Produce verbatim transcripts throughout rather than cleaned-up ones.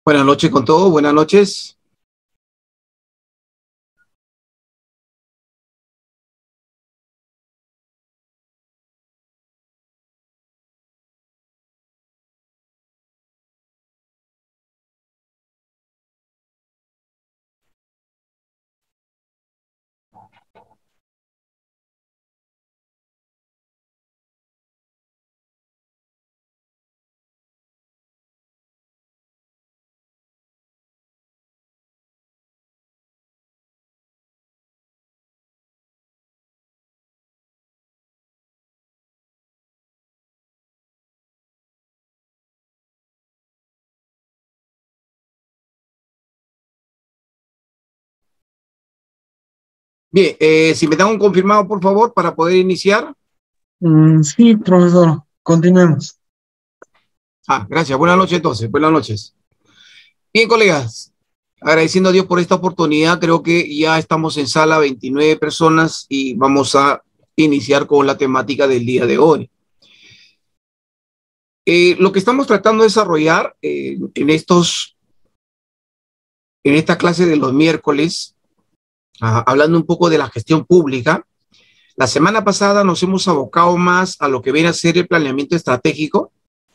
Buenas noches con todo, buenas noches. Bien, eh, si me dan un confirmado, por favor, para poder iniciar. Mm, sí, profesor, continuemos. Ah, gracias. Buenas noches entonces, buenas noches. Bien, colegas, agradeciendo a Dios por esta oportunidad, creo que ya estamos en sala veintinueve personas y vamos a iniciar con la temática del día de hoy. Eh, lo que estamos tratando de desarrollar eh, en estos, en esta clase de los miércoles, ah, hablando un poco de la gestión pública. La semana pasada nos hemos abocado más a lo que viene a ser el planeamiento estratégico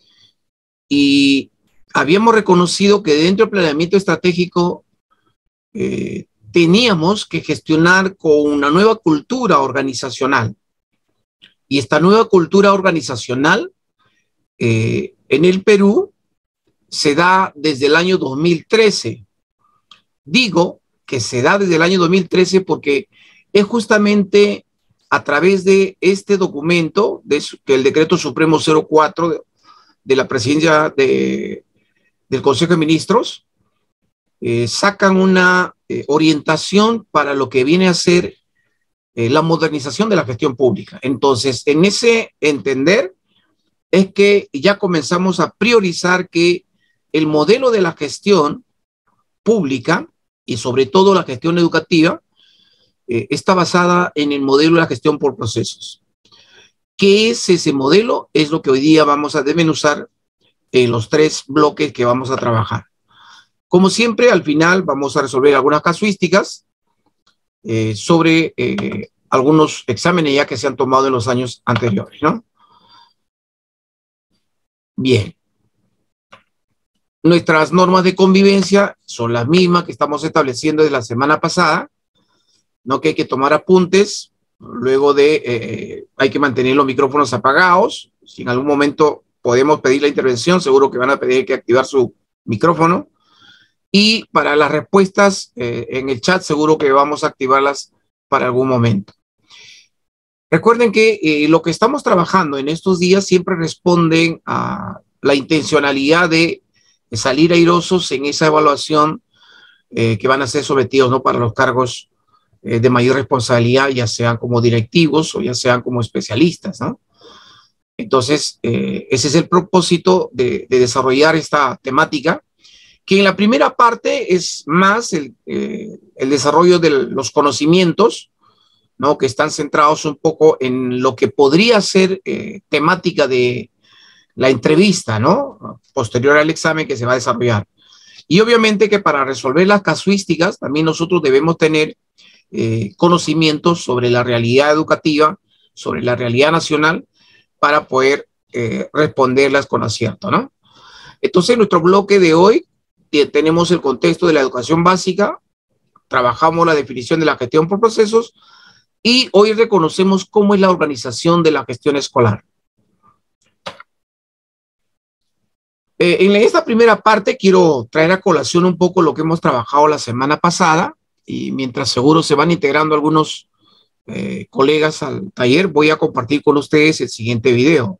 y habíamos reconocido que dentro del planeamiento estratégico eh, teníamos que gestionar con una nueva cultura organizacional. Y esta nueva cultura organizacional eh, en el Perú se da desde el año dos mil trece. Digo que se da desde el año dos mil trece porque es justamente a través de este documento, de, que el decreto supremo cero cuatro de, de la presidencia de, del Consejo de Ministros, eh, sacan una eh, orientación para lo que viene a ser eh, la modernización de la gestión pública. Entonces, en ese entender es que ya comenzamos a priorizar que el modelo de la gestión pública y sobre todo la gestión educativa eh, está basada en el modelo de la gestión por procesos. ¿Qué es ese modelo? Es lo que hoy día vamos a desmenuzar en los tres bloques que vamos a trabajar. Como siempre, al final vamos a resolver algunas casuísticas eh, sobre eh, algunos exámenes ya que se han tomado en los años anteriores, ¿no? Bien. Nuestras normas de convivencia son las mismas que estamos estableciendo desde la semana pasada, ¿no? Que hay que tomar apuntes, luego de, eh, hay que mantener los micrófonos apagados, si en algún momento podemos pedir la intervención, seguro que van a pedir que activar su micrófono, y para las respuestas eh, en el chat seguro que vamos a activarlas para algún momento. Recuerden que eh, lo que estamos trabajando en estos días siempre responden a la intencionalidad de salir airosos en esa evaluación eh, que van a ser sometidos, ¿no?, para los cargos eh, de mayor responsabilidad, ya sean como directivos o ya sean como especialistas, ¿no? Entonces, eh, ese es el propósito de, de desarrollar esta temática, que en la primera parte es más el, eh, el desarrollo de los conocimientos, ¿no?, que están centrados un poco en lo que podría ser eh, temática de la entrevista, ¿no?, posterior al examen que se va a desarrollar. Y obviamente que para resolver las casuísticas también nosotros debemos tener eh, conocimientos sobre la realidad educativa, sobre la realidad nacional, para poder eh, responderlas con acierto, ¿no? Entonces, en nuestro bloque de hoy tenemos el contexto de la educación básica, trabajamos la definición de la gestión por procesos y hoy reconocemos cómo es la organización de la gestión escolar. Eh, en esta primera parte quiero traer a colación un poco lo que hemos trabajado la semana pasada y mientras seguro se van integrando algunos eh, colegas al taller, voy a compartir con ustedes el siguiente video.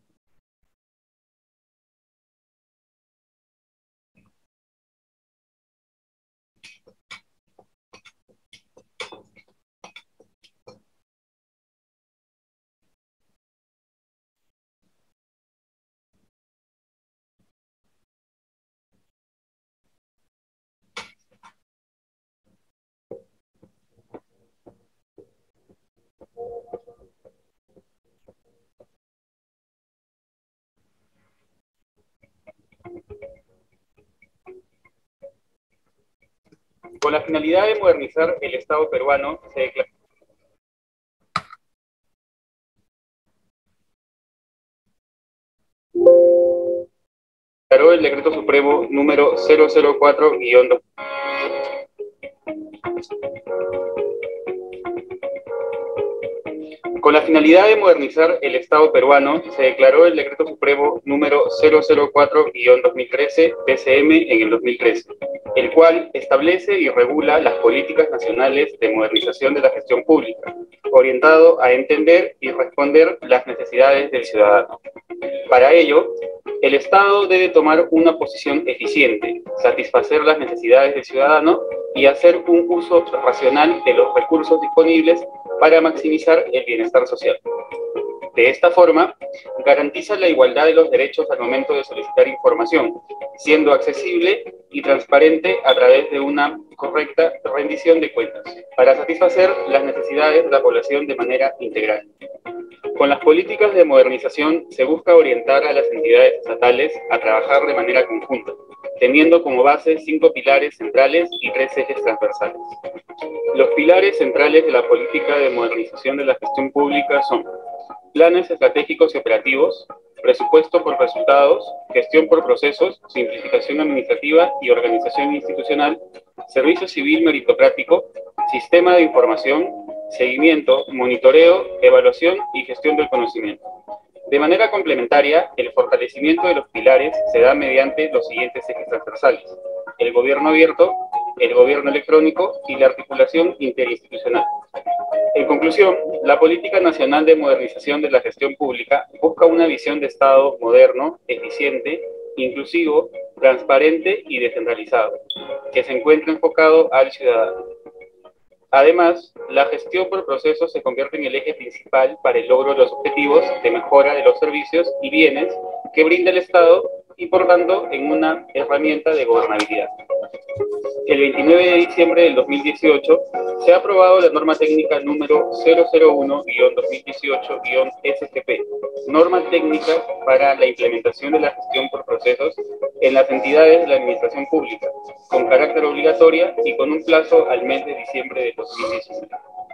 Con la finalidad de modernizar el Estado peruano, se declaró el Decreto Supremo número cero cero cuatro guión dos. Con la finalidad de modernizar el Estado peruano, se declaró el Decreto Supremo número cero cero cuatro guión dos mil trece, D C M, en el dos mil trece, el cual establece y regula las políticas nacionales de modernización de la gestión pública, orientado a entender y responder las necesidades del ciudadano. Para ello, el Estado debe tomar una posición eficiente, satisfacer las necesidades del ciudadano y hacer un uso racional de los recursos disponibles para maximizar el bienestar social. De esta forma, garantiza la igualdad de los derechos al momento de solicitar información, siendo accesible y transparente a través de una correcta rendición de cuentas, para satisfacer las necesidades de la población de manera integral. Con las políticas de modernización se busca orientar a las entidades estatales a trabajar de manera conjunta, teniendo como base cinco pilares centrales y tres ejes transversales. Los pilares centrales de la política de modernización de la gestión pública son planes estratégicos y operativos, presupuesto por resultados, gestión por procesos, simplificación administrativa y organización institucional, servicio civil meritocrático, sistema de información, seguimiento, monitoreo, evaluación y gestión del conocimiento. De manera complementaria, el fortalecimiento de los pilares se da mediante los siguientes ejes transversales: el gobierno abierto, el gobierno electrónico y la articulación interinstitucional. En conclusión, la Política Nacional de Modernización de la Gestión Pública busca una visión de Estado moderno, eficiente, inclusivo, transparente y descentralizado, que se encuentre enfocado al ciudadano. Además, la gestión por procesos se convierte en el eje principal para el logro de los objetivos de mejora de los servicios y bienes que brinda el Estado y, por tanto, en una herramienta de gobernabilidad. El veintinueve de diciembre del dos mil dieciocho se ha aprobado la norma técnica número cero cero uno guión dos mil dieciocho guión S G P, norma técnica para la implementación de la gestión por procesos en las entidades de la administración pública, con carácter obligatoria y con un plazo al mes de diciembre de dos mil diecinueve.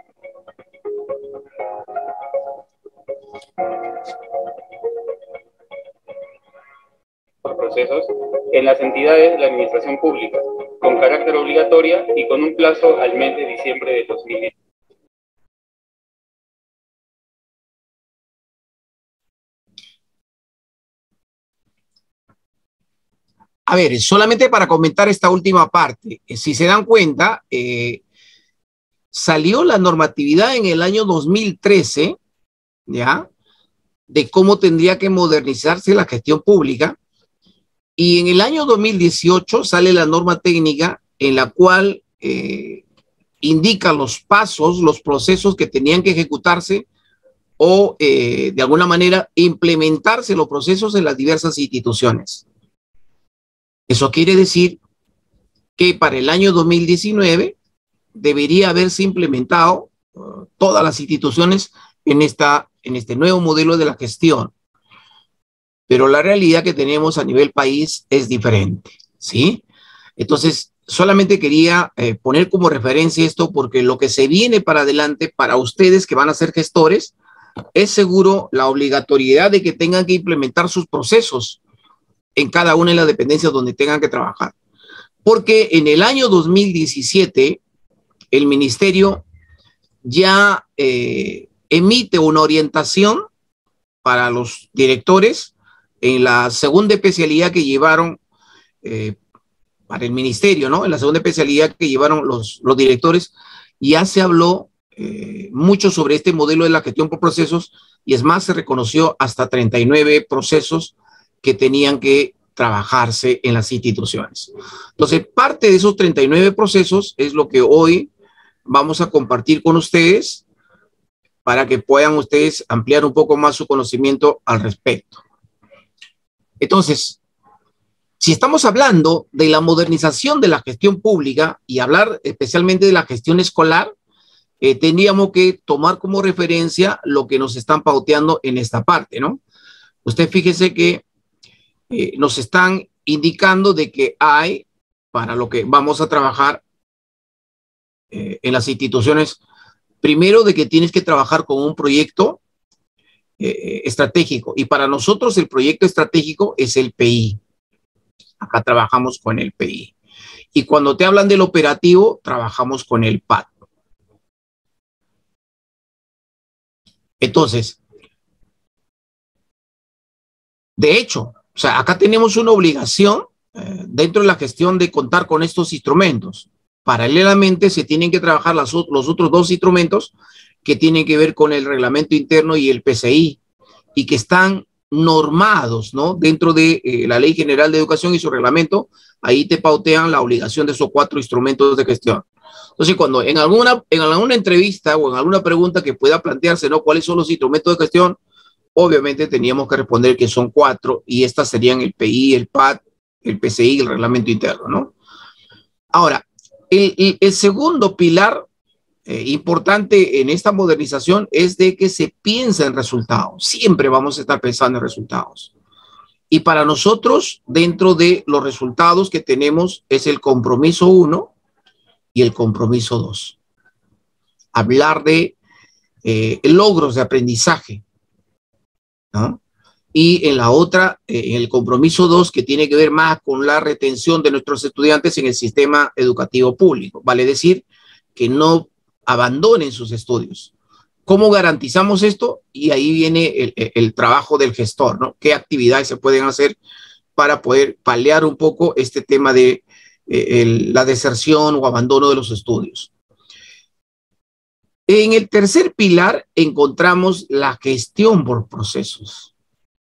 Por procesos en las entidades de la administración pública, con carácter obligatoria y con un plazo al mes de diciembre de dos mil diecinueve. A ver, solamente para comentar esta última parte, si se dan cuenta, eh, salió la normatividad en el año dos mil trece, ¿ya?, de cómo tendría que modernizarse la gestión pública, y en el año dos mil dieciocho sale la norma técnica en la cual eh, indica los pasos, los procesos que tenían que ejecutarse o eh, de alguna manera implementarse los procesos en las diversas instituciones. Eso quiere decir que para el año dos mil diecinueve debería haberse implementado uh, todas las instituciones en, esta, en este nuevo modelo de la gestión. Pero la realidad que tenemos a nivel país es diferente, ¿sí? Entonces, solamente quería eh, poner como referencia esto porque lo que se viene para adelante para ustedes que van a ser gestores es seguro la obligatoriedad de que tengan que implementar sus procesos en cada una de las dependencias donde tengan que trabajar. Porque en el año dos mil diecisiete el ministerio ya eh, emite una orientación para los directores en la segunda especialidad que llevaron eh, para el ministerio, ¿no? En la segunda especialidad que llevaron los, los directores, ya se habló eh, mucho sobre este modelo de la gestión por procesos, y es más, se reconoció hasta treinta y nueve procesos que tenían que trabajarse en las instituciones. Entonces, parte de esos treinta y nueve procesos es lo que hoy vamos a compartir con ustedes para que puedan ustedes ampliar un poco más su conocimiento al respecto. Entonces, si estamos hablando de la modernización de la gestión pública y hablar especialmente de la gestión escolar, eh, tendríamos que tomar como referencia lo que nos están pauteando en esta parte, ¿no? Usted fíjese que eh, nos están indicando de que hay, para lo que vamos a trabajar, eh, en las instituciones, primero de que tienes que trabajar con un proyecto eh, estratégico, y para nosotros el proyecto estratégico es el P I. Acá trabajamos con el P I. Y cuando te hablan del operativo, trabajamos con el P A D. Entonces, de hecho, o sea, acá tenemos una obligación eh, dentro de la gestión de contar con estos instrumentos. Paralelamente se tienen que trabajar las, los otros dos instrumentos que tienen que ver con el reglamento interno y el P C I, y que están normados, ¿no?, dentro de eh, la Ley General de Educación y su reglamento. Ahí te pautean la obligación de esos cuatro instrumentos de gestión. Entonces, cuando en alguna, en alguna entrevista o en alguna pregunta que pueda plantearse, ¿no?, ¿cuáles son los instrumentos de gestión? Obviamente teníamos que responder que son cuatro, y estas serían el P I, el P A D, el P C I y el reglamento interno, ¿no? Ahora, el, el, el segundo pilar eh, importante en esta modernización es de que se piensa en resultados. Siempre vamos a estar pensando en resultados. Y para nosotros, dentro de los resultados que tenemos, es el compromiso uno y el compromiso dos. Hablar de eh, logros de aprendizaje, ¿no? Y en la otra, en el compromiso dos, que tiene que ver más con la retención de nuestros estudiantes en el sistema educativo público. Vale decir, que no abandonen sus estudios. ¿Cómo garantizamos esto? Y ahí viene el, el trabajo del gestor, ¿no? ¿Qué actividades se pueden hacer para poder paliar un poco este tema de eh, el, la deserción o abandono de los estudios? En el tercer pilar encontramos la gestión por procesos.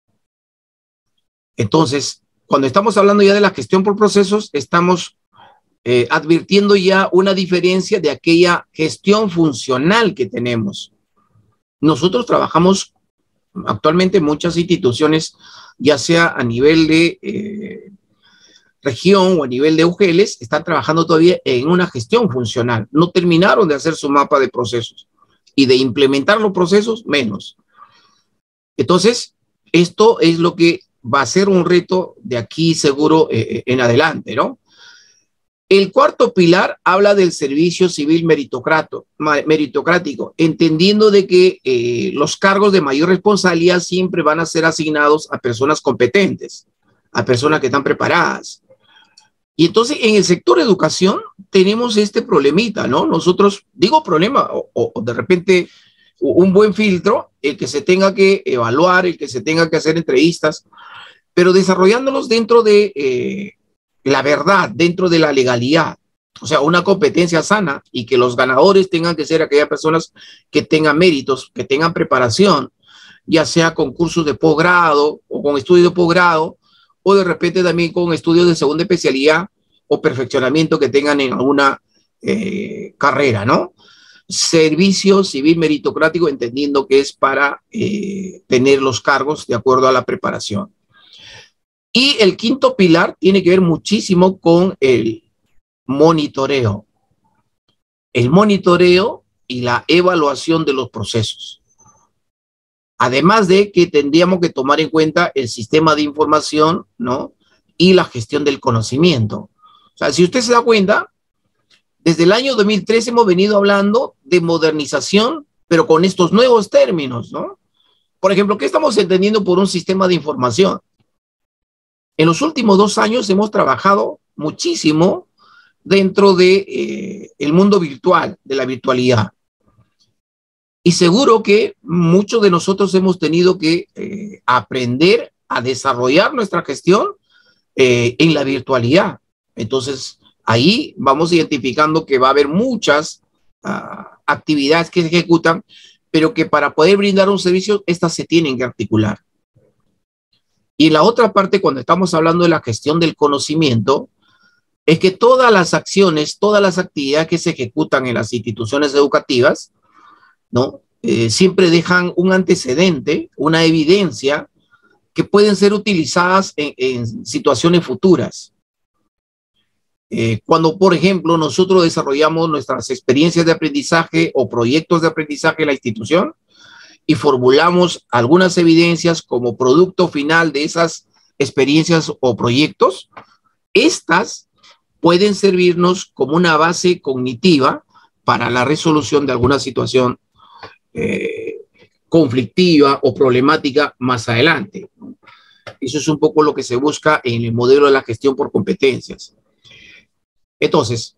Entonces, cuando estamos hablando ya de la gestión por procesos, estamos eh, advirtiendo ya una diferencia de aquella gestión funcional que tenemos. Nosotros trabajamos actualmente en muchas instituciones, ya sea a nivel de eh, región o a nivel de U G Ls, están trabajando todavía en una gestión funcional. No terminaron de hacer su mapa de procesos, y de implementar los procesos menos. Entonces, esto es lo que va a ser un reto de aquí seguro eh, en adelante, ¿no? El cuarto pilar habla del servicio civil meritocrático, entendiendo de que eh, los cargos de mayor responsabilidad siempre van a ser asignados a personas competentes, a personas que están preparadas. Y entonces en el sector educación tenemos este problemita, ¿no? Nosotros, digo problema, o, o de repente un buen filtro, el que se tenga que evaluar, el que se tenga que hacer entrevistas, pero desarrollándolos dentro de eh, la verdad, dentro de la legalidad, o sea, una competencia sana, y que los ganadores tengan que ser aquellas personas que tengan méritos, que tengan preparación, ya sea con cursos de posgrado o con estudios de posgrado, o de repente también con estudios de segunda especialidad o perfeccionamiento que tengan en alguna eh, carrera, ¿no? Servicio civil meritocrático, entendiendo que es para eh, tener los cargos de acuerdo a la preparación. Y el quinto pilar tiene que ver muchísimo con el monitoreo. El monitoreo y la evaluación de los procesos. Además de que tendríamos que tomar en cuenta el sistema de información, ¿no?, y la gestión del conocimiento. O sea, si usted se da cuenta, desde el año dos mil trece hemos venido hablando de modernización, pero con estos nuevos términos, ¿no? Por ejemplo, ¿qué estamos entendiendo por un sistema de información? En los últimos dos años hemos trabajado muchísimo dentro de eh, el mundo virtual, de la virtualidad. Y seguro que muchos de nosotros hemos tenido que eh, aprender a desarrollar nuestra gestión eh, en la virtualidad. Entonces, ahí vamos identificando que va a haber muchas uh, actividades que se ejecutan, pero que para poder brindar un servicio, estas se tienen que articular. Y la otra parte, cuando estamos hablando de la gestión del conocimiento, es que todas las acciones, todas las actividades que se ejecutan en las instituciones educativas, ¿no?, eh, siempre dejan un antecedente, una evidencia que pueden ser utilizadas en, en situaciones futuras. Eh, cuando, por ejemplo, nosotros desarrollamos nuestras experiencias de aprendizaje o proyectos de aprendizaje en la institución, y formulamos algunas evidencias como producto final de esas experiencias o proyectos, estas pueden servirnos como una base cognitiva para la resolución de alguna situación eh, conflictiva o problemática más adelante. Eso es un poco lo que se busca en el modelo de la gestión por competencias. Entonces,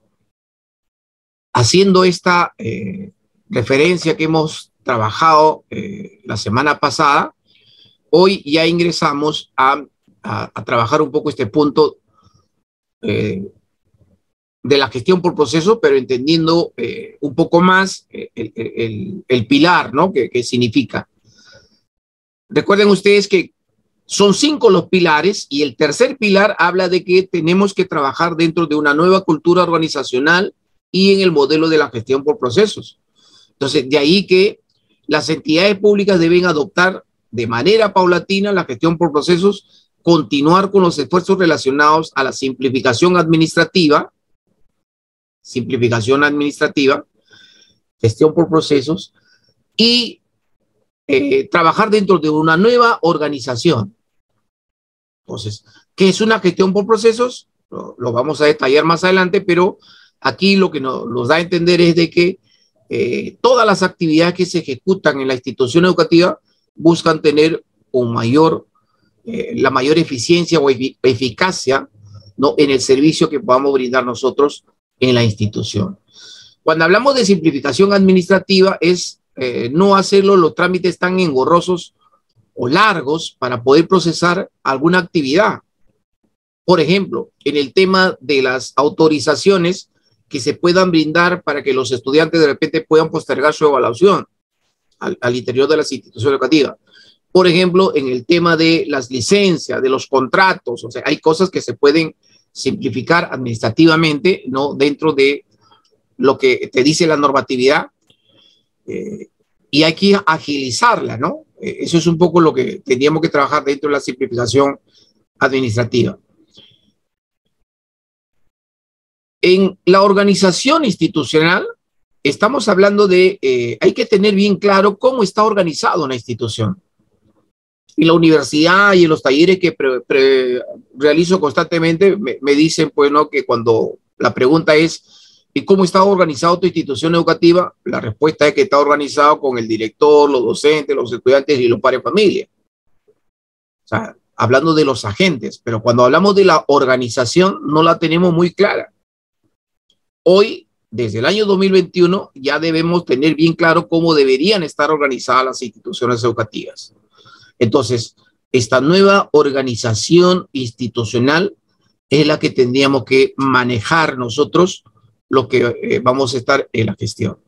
haciendo esta eh, referencia que hemos trabajado eh, la semana pasada, hoy ya ingresamos a, a, a trabajar un poco este punto eh, de la gestión por proceso, pero entendiendo eh, un poco más el, el, el, el pilar, ¿no? ¿Qué, qué significa? Recuerden ustedes que son cinco los pilares y el tercer pilar habla de que tenemos que trabajar dentro de una nueva cultura organizacional y en el modelo de la gestión por procesos. Entonces, de ahí que las entidades públicas deben adoptar de manera paulatina la gestión por procesos, continuar con los esfuerzos relacionados a la simplificación administrativa, simplificación administrativa, gestión por procesos y eh, trabajar dentro de una nueva organización. Entonces, ¿qué es una gestión por procesos? Lo, lo vamos a detallar más adelante, pero aquí lo que nos, nos da a entender es de que eh, todas las actividades que se ejecutan en la institución educativa buscan tener un mayor, eh, la mayor eficiencia o efic eficacia, ¿no? En el servicio que podamos brindar nosotros en la institución. Cuando hablamos de simplificación administrativa es eh, no hacerlo los trámites tan engorrosos o largos para poder procesar alguna actividad. Por ejemplo, en el tema de las autorizaciones que se puedan brindar para que los estudiantes de repente puedan postergar su evaluación al, al interior de las instituciones educativas. Por ejemplo, en el tema de las licencias, de los contratos, o sea, hay cosas que se pueden simplificar administrativamente, ¿no? Dentro de lo que te dice la normatividad, eh, y hay que agilizarla, ¿no? Eh, eso es un poco lo que tendríamos que trabajar dentro de la simplificación administrativa. En la organización institucional, estamos hablando de, eh, hay que tener bien claro cómo está organizada una institución. En la universidad y en los talleres que pre, pre, realizo constantemente, me, me dicen, pues, ¿no? Que cuando la pregunta es, ¿y cómo está organizado tu institución educativa? La respuesta es que está organizado con el director, los docentes, los estudiantes y los padres de familia. O sea, hablando de los agentes, pero cuando hablamos de la organización, no la tenemos muy clara. Hoy, desde el año dos mil veintiuno, ya debemos tener bien claro cómo deberían estar organizadas las instituciones educativas. Entonces, esta nueva organización institucional es la que tendríamos que manejar nosotros, lo que eh, vamos a estar en la gestión.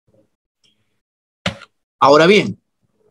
Ahora bien,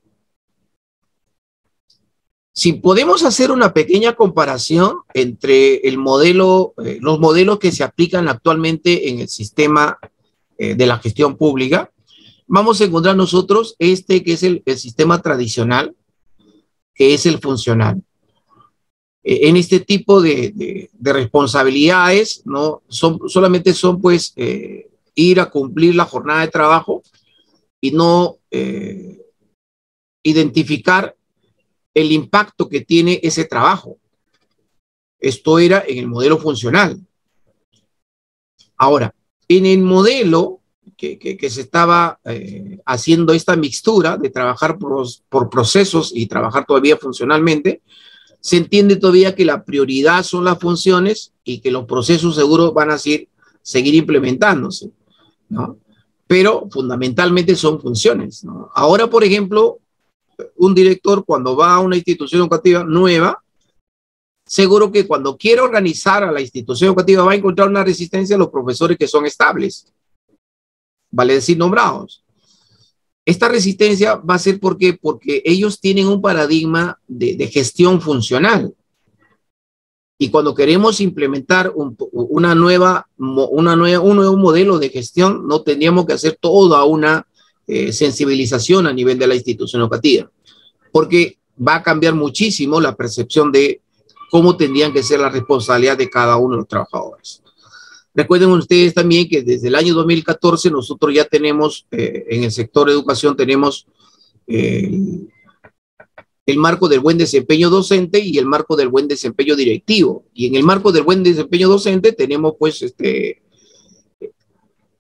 si podemos hacer una pequeña comparación entre el modelo, eh, los modelos que se aplican actualmente en el sistema eh, de la gestión pública, vamos a encontrar nosotros este que es el, el sistema tradicional, que es el funcional. Eh, en este tipo de, de, de responsabilidades, ¿no? Son, solamente son pues eh, ir a cumplir la jornada de trabajo y no eh, identificar el impacto que tiene ese trabajo. Esto era en el modelo funcional. Ahora, en el modelo que, que, que se estaba eh, haciendo esta mixtura de trabajar por, por procesos y trabajar todavía funcionalmente, se entiende todavía que la prioridad son las funciones y que los procesos seguros van a seguir, seguir implementándose, ¿no? Pero fundamentalmente son funciones, ¿no? Ahora, por ejemplo, un director cuando va a una institución educativa nueva, seguro que cuando quiere organizar a la institución educativa va a encontrar una resistencia a los profesores que son estables, vale decir nombrados. Esta resistencia va a ser ¿por qué? Porque ellos tienen un paradigma de, de gestión funcional. Y cuando queremos implementar un, una nueva, una nueva, un nuevo modelo de gestión, no tendríamos que hacer toda una eh, sensibilización a nivel de la institución educativa, porque va a cambiar muchísimo la percepción de cómo tendrían que ser las responsabilidades de cada uno de los trabajadores. Recuerden ustedes también que desde el año dos mil catorce nosotros ya tenemos, eh, en el sector de educación tenemos eh, el marco del buen desempeño docente y el marco del buen desempeño directivo. Y en el marco del buen desempeño docente tenemos pues este,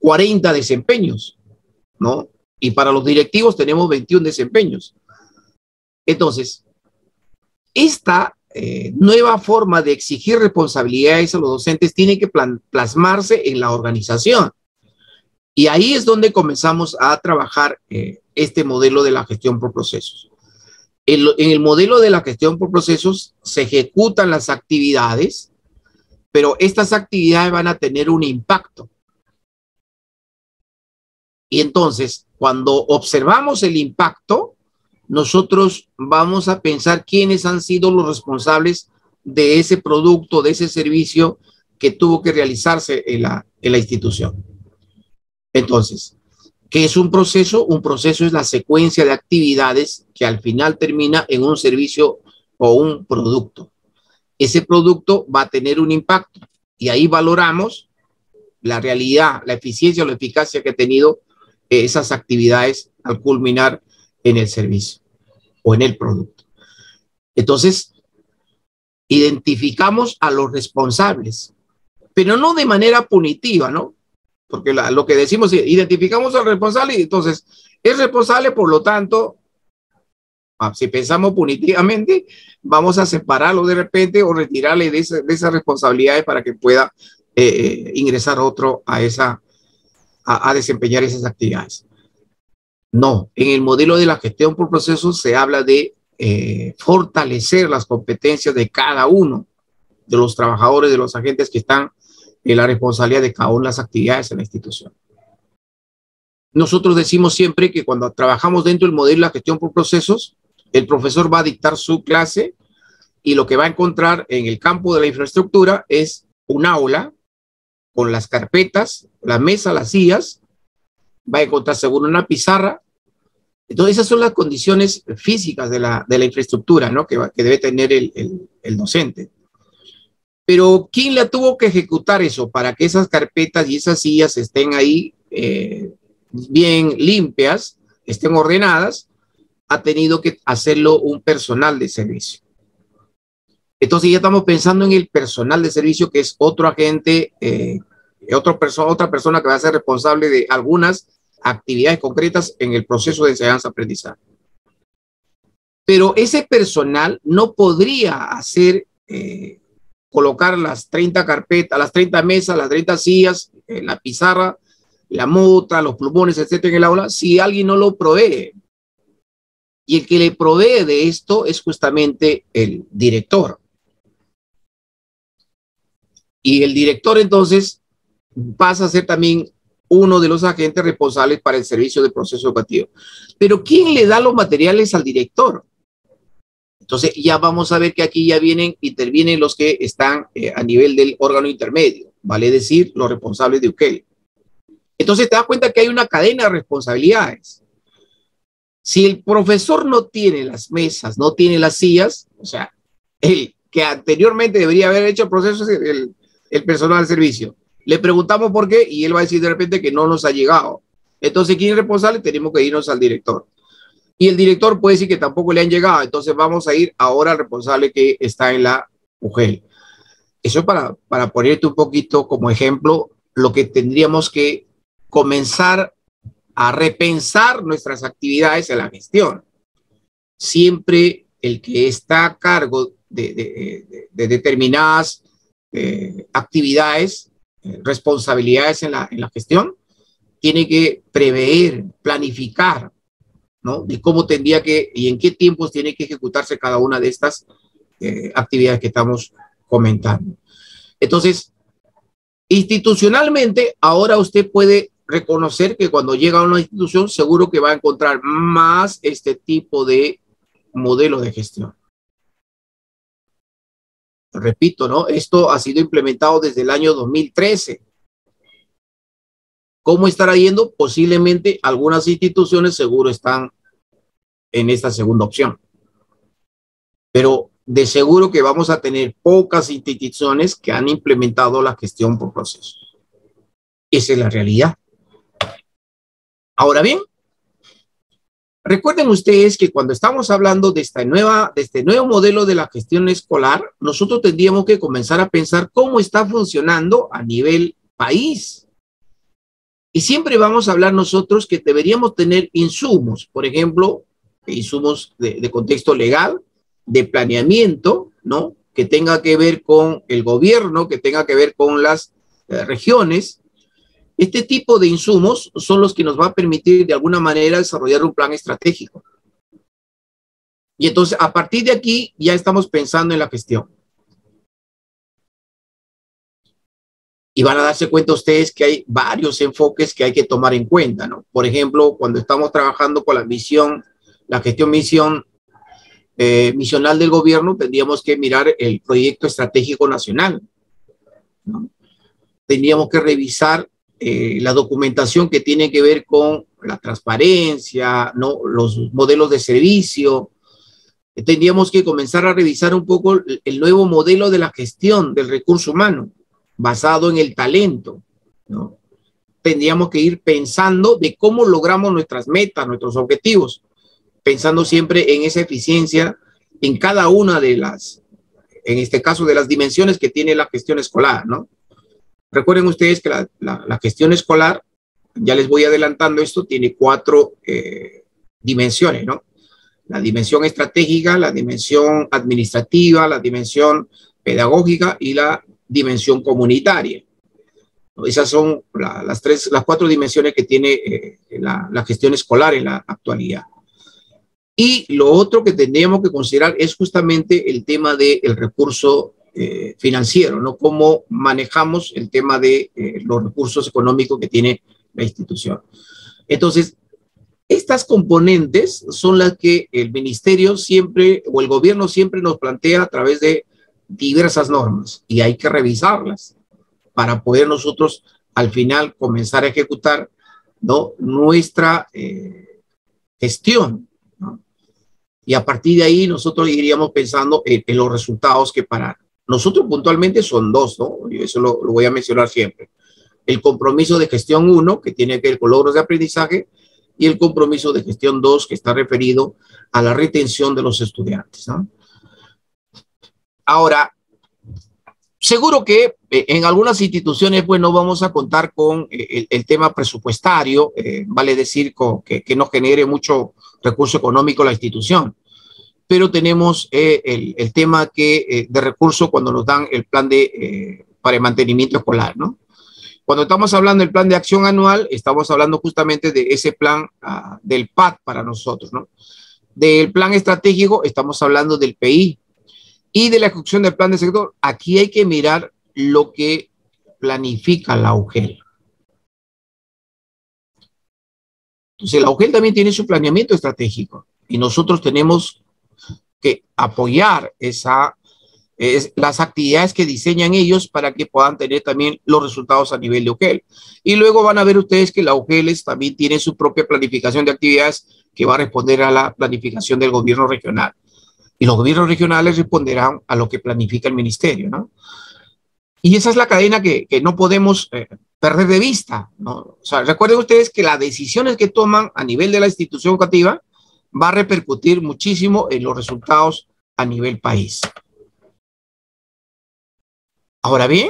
cuarenta desempeños, ¿no? Y para los directivos tenemos veintiún desempeños. Entonces, esta eh, nueva forma de exigir responsabilidades a los docentes tiene que plan, plasmarse en la organización. Y ahí es donde comenzamos a trabajar eh, este modelo de la gestión por procesos. En, lo, en el modelo de la gestión por procesos se ejecutan las actividades, pero estas actividades van a tener un impacto. Y entonces, cuando observamos el impacto, nosotros vamos a pensar quiénes han sido los responsables de ese producto, de ese servicio que tuvo que realizarse en la, en la institución. Entonces, ¿qué es un proceso? Un proceso es la secuencia de actividades que al final termina en un servicio o un producto. Ese producto va a tener un impacto y ahí valoramos la realidad, la eficiencia o la eficacia que ha tenido esas actividades al culminar en el servicio o en el producto. Entonces, identificamos a los responsables, pero no de manera punitiva, ¿no? Porque la, lo que decimos es, identificamos al responsable y entonces es responsable, por lo tanto, si pensamos punitivamente, vamos a separarlo de repente o retirarle de, esa, de esas responsabilidades para que pueda eh, ingresar otro a, esa, a, a desempeñar esas actividades. No, en el modelo de la gestión por procesos se habla de eh, fortalecer las competencias de cada uno de los trabajadores, de los agentes que están en la responsabilidad de cada una de las actividades en la institución. Nosotros decimos siempre que cuando trabajamos dentro del modelo de la gestión por procesos, el profesor va a dictar su clase y lo que va a encontrar en el campo de la infraestructura es un aula con las carpetas, la mesa, las sillas, va a encontrar seguro una pizarra. Entonces esas son las condiciones físicas de la, de la infraestructura, ¿no? que, que debe tener el, el, el docente. Pero ¿quién la tuvo que ejecutar eso para que esas carpetas y esas sillas estén ahí eh, bien limpias, estén ordenadas? Ha tenido que hacerlo un personal de servicio. Entonces ya estamos pensando en el personal de servicio, que es otro agente, eh, otro perso otra persona que va a ser responsable de algunas actividades concretas en el proceso de enseñanza-aprendizaje. Pero ese personal no podría hacer, eh, colocar las treinta carpetas, las treinta mesas, las treinta sillas, eh, la pizarra, la mota, los plumones, etcétera, en el aula, si alguien no lo provee. Y el que le provee de esto es justamente el director. Y el director entonces pasa a ser también uno de los agentes responsables para el servicio de proceso educativo. Pero ¿quién le da los materiales al director? Entonces ya vamos a ver que aquí ya vienen, intervienen los que están eh, a nivel del órgano intermedio, vale decir, los responsables de U C E L. Entonces te das cuenta que hay una cadena de responsabilidades. Si el profesor no tiene las mesas, no tiene las sillas, o sea, el que anteriormente debería haber hecho el proceso es el, el personal del servicio. Le preguntamos por qué y él va a decir de repente que no nos ha llegado. Entonces, ¿quién es responsable? Tenemos que irnos al director. Y el director puede decir que tampoco le han llegado. Entonces vamos a ir ahora al responsable que está en la U G E L. Eso es para, para ponerte un poquito como ejemplo lo que tendríamos que comenzar a repensar nuestras actividades en la gestión. Siempre el que está a cargo de, de, de, de determinadas eh, actividades, eh, responsabilidades en la, en la gestión, tiene que prever, planificar, ¿no? De cómo tendría que y en qué tiempos tiene que ejecutarse cada una de estas eh, actividades que estamos comentando. Entonces, institucionalmente, ahora usted puede reconocer que cuando llega a una institución, seguro que va a encontrar más este tipo de modelo de gestión. Repito, ¿no? Esto ha sido implementado desde el año dos mil trece. ¿Cómo estará yendo? Posiblemente algunas instituciones seguro están en esta segunda opción. Pero de seguro que vamos a tener pocas instituciones que han implementado la gestión por procesos. Esa es la realidad. Ahora bien, recuerden ustedes que cuando estamos hablando de, esta nueva, de este nuevo modelo de la gestión escolar, nosotros tendríamos que comenzar a pensar cómo está funcionando a nivel país. Y siempre vamos a hablar nosotros que deberíamos tener insumos, por ejemplo, insumos de, de contexto legal, de planeamiento, ¿no? Que tenga que ver con el gobierno, que tenga que ver con las eh, regiones. Este tipo de insumos son los que nos va a permitir de alguna manera desarrollar un plan estratégico. Y entonces, a partir de aquí, ya estamos pensando en la gestión. Y van a darse cuenta ustedes que hay varios enfoques que hay que tomar en cuenta, ¿no? Por ejemplo, cuando estamos trabajando con la misión, la gestión misión eh, misional del gobierno, tendríamos que mirar el proyecto estratégico nacional, ¿no? Tendríamos que revisar eh, la documentación que tiene que ver con la transparencia, ¿no? Los modelos de servicio. Tendríamos que comenzar a revisar un poco el, el nuevo modelo de la gestión del recurso humano, basado en el talento, ¿no? Tendríamos que ir pensando de cómo logramos nuestras metas, nuestros objetivos, pensando siempre en esa eficiencia en cada una de las, en este caso, de las dimensiones que tiene la gestión escolar, ¿no? Recuerden ustedes que la, la, la gestión escolar, ya les voy adelantando esto, tiene cuatro eh, dimensiones, ¿no? La dimensión estratégica, la dimensión administrativa, la dimensión pedagógica y la dimensión comunitaria. Esas son la, las tres, las cuatro dimensiones que tiene eh, la, la gestión escolar en la actualidad. Y lo otro que tendríamos que considerar es justamente el tema del recurso eh, financiero, ¿no? Cómo manejamos el tema de eh, los recursos económicos que tiene la institución. Entonces, estas componentes son las que el ministerio siempre, o el gobierno siempre nos plantea a través de diversas normas, y hay que revisarlas para poder nosotros al final comenzar a ejecutar, ¿no? Nuestra eh, gestión, ¿no? Y a partir de ahí nosotros iríamos pensando en, en los resultados que para nosotros puntualmente son dos, ¿no? Yo eso lo, lo voy a mencionar siempre. El compromiso de gestión uno, que tiene que ver con logros de aprendizaje, y el compromiso de gestión dos, que está referido a la retención de los estudiantes, ¿no? Ahora, seguro que eh, en algunas instituciones, pues no vamos a contar con eh, el, el tema presupuestario, eh, vale decir con, que, que no genere mucho recurso económico la institución, pero tenemos eh, el, el tema que, eh, de recursos cuando nos dan el plan de, eh, para el mantenimiento escolar, ¿no? Cuando estamos hablando del plan de acción anual, estamos hablando justamente de ese plan uh, del P A D para nosotros, ¿no? Del plan estratégico, estamos hablando del P I. Y de la ejecución del plan de sector, aquí hay que mirar lo que planifica la U G E L. Entonces, la U G E L también tiene su planeamiento estratégico y nosotros tenemos que apoyar esa, es, las actividades que diseñan ellos para que puedan tener también los resultados a nivel de U G E L. Y luego van a ver ustedes que la U G E L también tiene su propia planificación de actividades que va a responder a la planificación del gobierno regional. Y los gobiernos regionales responderán a lo que planifica el ministerio, ¿no? Y esa es la cadena que, que no podemos eh, perder de vista, ¿no? O sea, recuerden ustedes que las decisiones que toman a nivel de la institución educativa va a repercutir muchísimo en los resultados a nivel país. Ahora bien,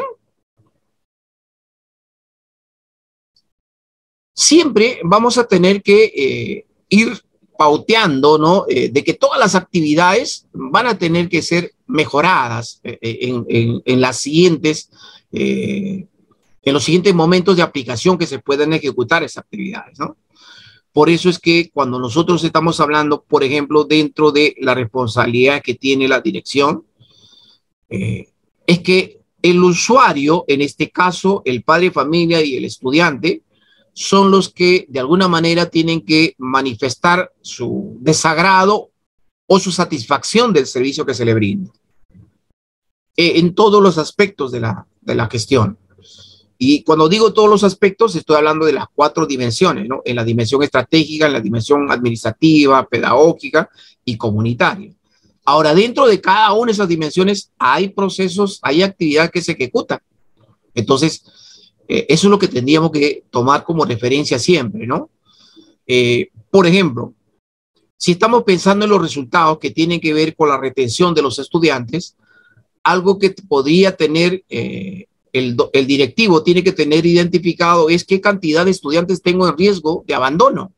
siempre vamos a tener que eh, ir pauteando, ¿no? Eh, de que todas las actividades van a tener que ser mejoradas eh, en, en, en las siguientes, eh, en los siguientes momentos de aplicación que se puedan ejecutar esas actividades, ¿no? Por eso es que cuando nosotros estamos hablando, por ejemplo, dentro de la responsabilidad que tiene la dirección, eh, es que el usuario, en este caso, el padre de familia y el estudiante, son los que de alguna manera tienen que manifestar su desagrado o su satisfacción del servicio que se le brinda eh, en todos los aspectos de la, de la gestión. Y cuando digo todos los aspectos, estoy hablando de las cuatro dimensiones, ¿no? En la dimensión estratégica, en la dimensión administrativa, pedagógica y comunitaria. Ahora, dentro de cada una de esas dimensiones hay procesos, hay actividades que se ejecutan. Entonces, Eh, eso es lo que tendríamos que tomar como referencia siempre, ¿no? Eh, por ejemplo, si estamos pensando en los resultados que tienen que ver con la retención de los estudiantes, algo que podría tener eh, el, el directivo tiene que tener identificado es qué cantidad de estudiantes tengo en riesgo de abandono.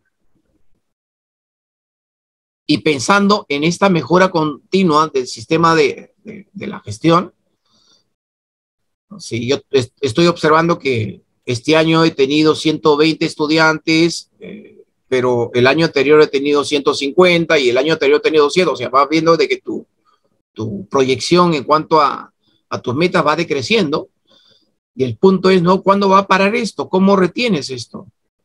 Y pensando en esta mejora continua del sistema de, de, de la gestión, sí, yo est estoy observando que este año he tenido ciento veinte estudiantes, eh, pero el año anterior he tenido ciento cincuenta y el año anterior he tenido cien, o sea, vas viendo de que tu, tu proyección en cuanto a, a tus metas va decreciendo. Y el punto es, ¿no? ¿Cuándo va a parar esto? ¿Cómo retienes esto?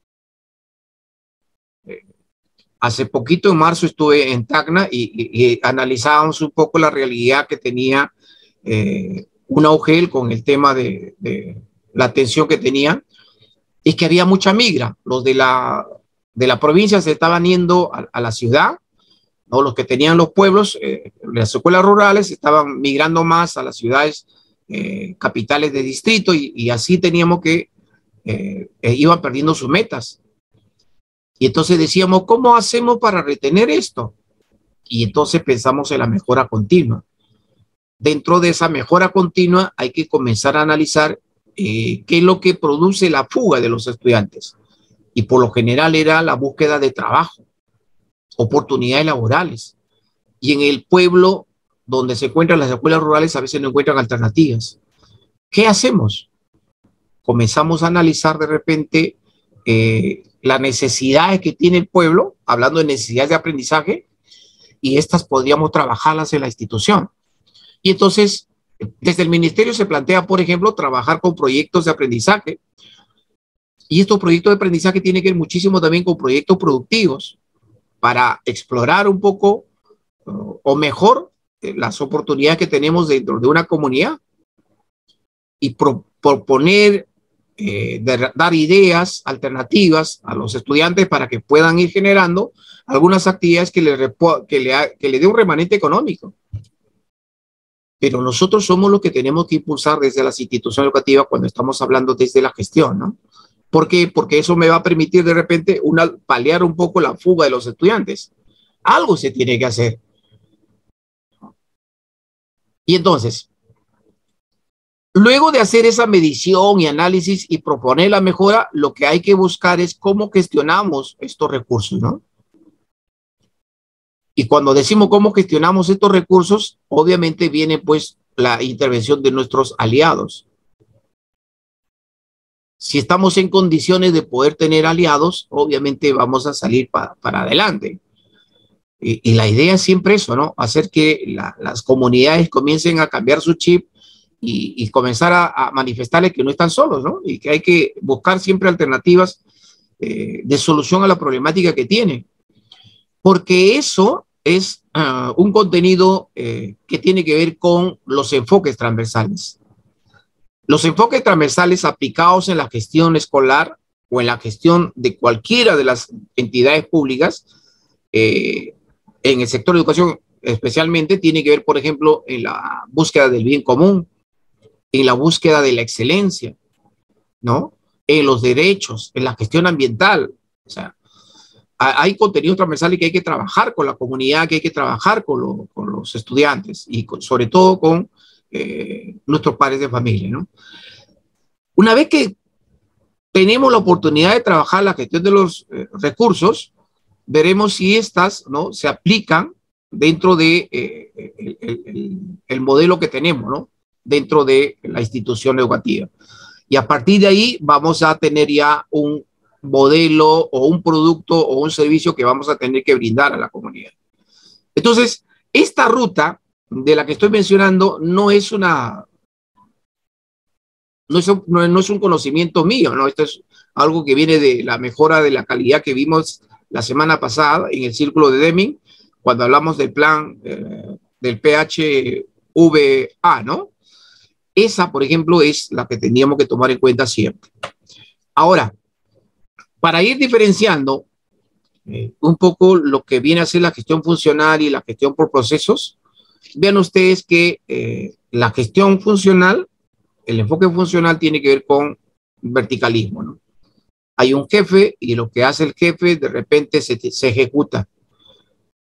Eh, hace poquito, en marzo, estuve en Tacna y, y, y analizábamos un poco la realidad que tenía eh, una U G E L con el tema de, de la atención que tenía. Es que había mucha migra. Los de la, de la provincia se estaban yendo a, a la ciudad, ¿no? Los que tenían los pueblos, eh, las escuelas rurales, estaban migrando más a las ciudades eh, capitales de distrito y, y así teníamos que eh, eh, iban perdiendo sus metas. Y entonces decíamos, ¿cómo hacemos para retener esto? Y entonces pensamos en la mejora continua. Dentro de esa mejora continua hay que comenzar a analizar eh, qué es lo que produce la fuga de los estudiantes. Y por lo general era la búsqueda de trabajo, oportunidades laborales. Y en el pueblo donde se encuentran las escuelas rurales a veces no encuentran alternativas. ¿Qué hacemos? Comenzamos a analizar de repente eh, las necesidades que tiene el pueblo, hablando de necesidades de aprendizaje, y estas podríamos trabajarlas en la institución. Y entonces, desde el ministerio se plantea, por ejemplo, trabajar con proyectos de aprendizaje, y estos proyectos de aprendizaje tienen que ver muchísimo también con proyectos productivos para explorar un poco uh, o mejor eh, las oportunidades que tenemos dentro de una comunidad y pro, proponer Eh, de, dar ideas alternativas a los estudiantes para que puedan ir generando algunas actividades que le, que le, que le dé un remanente económico. Pero nosotros somos los que tenemos que impulsar desde las instituciones educativas cuando estamos hablando desde la gestión, ¿no? ¿Por qué? Porque eso me va a permitir de repente una, paliar un poco la fuga de los estudiantes. Algo se tiene que hacer. Y entonces, luego de hacer esa medición y análisis y proponer la mejora, lo que hay que buscar es cómo gestionamos estos recursos, ¿no? Y cuando decimos cómo gestionamos estos recursos, obviamente viene pues la intervención de nuestros aliados. Si estamos en condiciones de poder tener aliados, obviamente vamos a salir pa, para adelante. Y, y la idea es siempre eso, ¿no? Hacer que la, las comunidades comiencen a cambiar su chip Y, y comenzar a, a manifestarles que no están solos, ¿no? Y que hay que buscar siempre alternativas eh, de solución a la problemática que tienen. Porque eso es uh, un contenido eh, que tiene que ver con los enfoques transversales. Los enfoques transversales aplicados en la gestión escolar o en la gestión de cualquiera de las entidades públicas, eh, en el sector de educación especialmente, tiene que ver, por ejemplo, en la búsqueda del bien común, en la búsqueda de la excelencia, ¿no? En los derechos, en la gestión ambiental. O sea, hay contenidos transversales que hay que trabajar con la comunidad, que hay que trabajar con, lo, con los estudiantes y con, sobre todo con eh, nuestros padres de familia, ¿no? Una vez que tenemos la oportunidad de trabajar la gestión de los eh, recursos, veremos si estas, ¿no?, se aplican dentro de eh, el, el, el modelo que tenemos, ¿no?, dentro de la institución educativa. Y a partir de ahí vamos a tener ya un modelo o un producto o un servicio que vamos a tener que brindar a la comunidad. Entonces, esta ruta de la que estoy mencionando no es una, no es un, no, no es un conocimiento mío, ¿no? Esto es algo que viene de la mejora de la calidad que vimos la semana pasada en el círculo de Deming, cuando hablamos del plan eh, del P H V A, ¿no? Esa, por ejemplo, es la que teníamos que tomar en cuenta siempre. Ahora, para ir diferenciando eh, un poco lo que viene a ser la gestión funcional y la gestión por procesos, vean ustedes que eh, la gestión funcional, el enfoque funcional tiene que ver con verticalismo, ¿no? Hay un jefe y lo que hace el jefe de repente se, se ejecuta.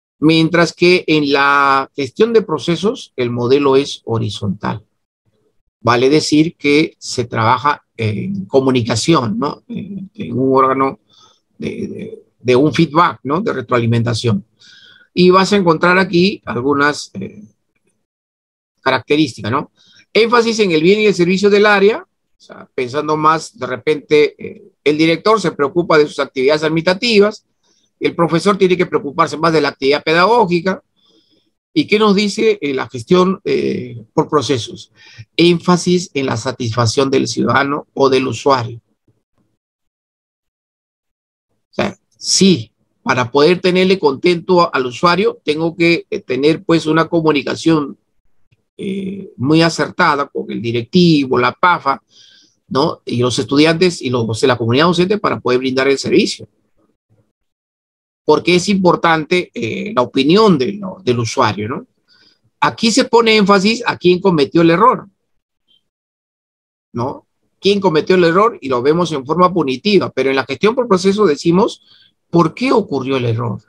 Mientras que en la gestión de procesos el modelo es horizontal. vale decir que se trabaja en comunicación, ¿no? En, en un órgano de, de, de un feedback, ¿no? De retroalimentación. Y vas a encontrar aquí algunas eh, características, ¿no? Énfasis en el bien y el servicio del área, o sea, pensando más de repente, eh, el director se preocupa de sus actividades administrativas, el profesor tiene que preocuparse más de la actividad pedagógica. ¿Y qué nos dice eh, la gestión eh, por procesos? Énfasis en la satisfacción del ciudadano o del usuario. O sea, sí, para poder tenerle contento al usuario, tengo que eh, tener pues una comunicación eh, muy acertada con el directivo, la P A F A, ¿no? Y los estudiantes y los, la comunidad docente para poder brindar el servicio. Porque es importante eh, la opinión de, ¿no? del usuario, ¿no? Aquí se pone énfasis a quién cometió el error, ¿no? ¿Quién cometió el error? Y lo vemos en forma punitiva, pero en la gestión por proceso decimos, ¿por qué ocurrió el error?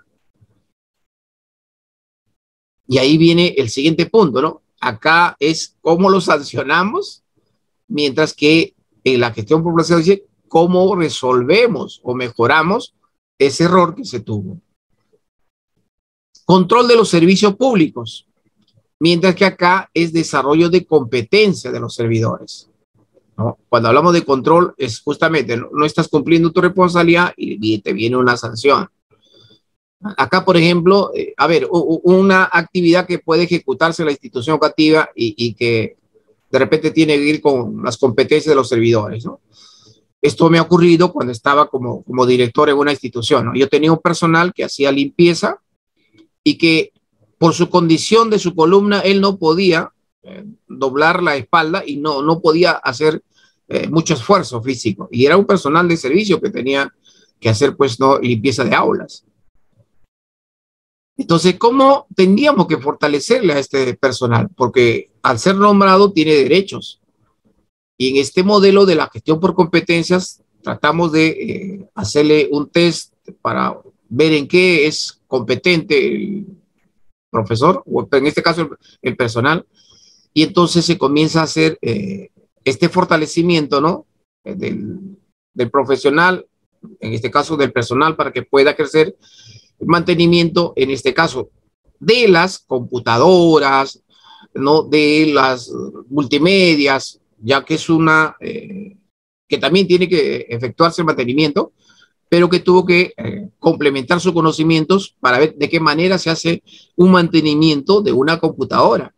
Y ahí viene el siguiente punto, ¿no? Acá es cómo lo sancionamos, mientras que en la gestión por proceso dice cómo resolvemos o mejoramos ese error que se tuvo. Control de los servicios públicos, mientras que acá es desarrollo de competencia de los servidores, ¿no? Cuando hablamos de control es justamente no, no estás cumpliendo tu responsabilidad y, y te viene una sanción. Acá, por ejemplo, eh, a ver, u, una actividad que puede ejecutarse en la institución educativa y, y que de repente tiene que ir con las competencias de los servidores, ¿no? Esto me ha ocurrido cuando estaba como, como director en una institución, ¿no? Yo tenía un personal que hacía limpieza y que por su condición de su columna, él no podía eh, doblar la espalda y no, no podía hacer eh, mucho esfuerzo físico. Y era un personal de servicio que tenía que hacer, pues, no, limpieza de aulas. Entonces, ¿cómo tendríamos que fortalecerle a este personal? Porque al ser nombrado tiene derechos. Y en este modelo de la gestión por competencias, tratamos de eh, hacerle un test para ver en qué es competente el profesor, o en este caso el, el personal, y entonces se comienza a hacer eh, este fortalecimiento, ¿no? Del, del profesional, en este caso del personal, para que pueda crecer, mantenimiento, en este caso, de las computadoras, ¿no? De las multimedias, ya que es una, eh, que también tiene que efectuarse el mantenimiento, pero que tuvo que eh, complementar sus conocimientos para ver de qué manera se hace un mantenimiento de una computadora.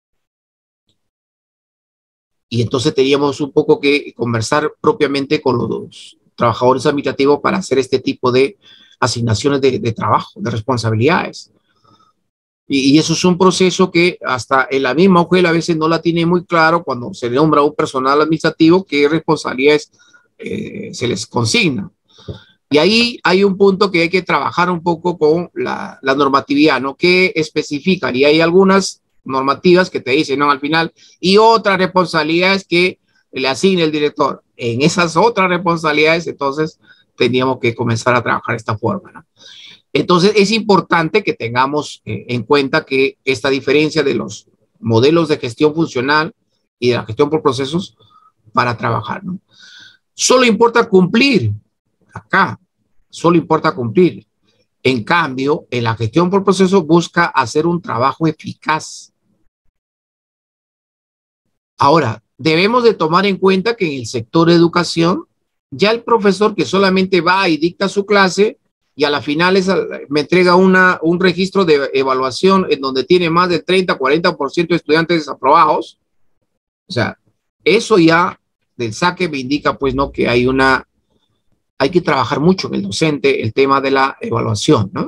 Y entonces teníamos un poco que conversar propiamente con los trabajadores administrativos para hacer este tipo de asignaciones de, de trabajo, de responsabilidades. Y, y eso es un proceso que hasta en la misma escuela a veces no la tiene muy claro cuando se le nombra un personal administrativo qué responsabilidades eh, se les consigna. Y ahí hay un punto que hay que trabajar un poco con la, la normatividad, ¿no? ¿Qué especifican? Y hay algunas normativas que te dicen, ¿no? Al final, y otras responsabilidades que le asigne el director. En esas otras responsabilidades, entonces, teníamos que comenzar a trabajar de esta forma, ¿no? Entonces, es importante que tengamos eh, en cuenta que esta diferencia de los modelos de gestión funcional y de la gestión por procesos para trabajar, ¿no? Solo importa cumplir. Acá solo importa cumplir. En cambio, en la gestión por proceso busca hacer un trabajo eficaz. Ahora, debemos de tomar en cuenta que en el sector de educación, ya el profesor que solamente va y dicta su clase y a la final es, me entrega una, un registro de evaluación en donde tiene más del treinta, cuarenta por ciento de estudiantes desaprobados. O sea, eso ya del saque me indica pues no que hay una hay que trabajar mucho en el docente el tema de la evaluación, ¿no?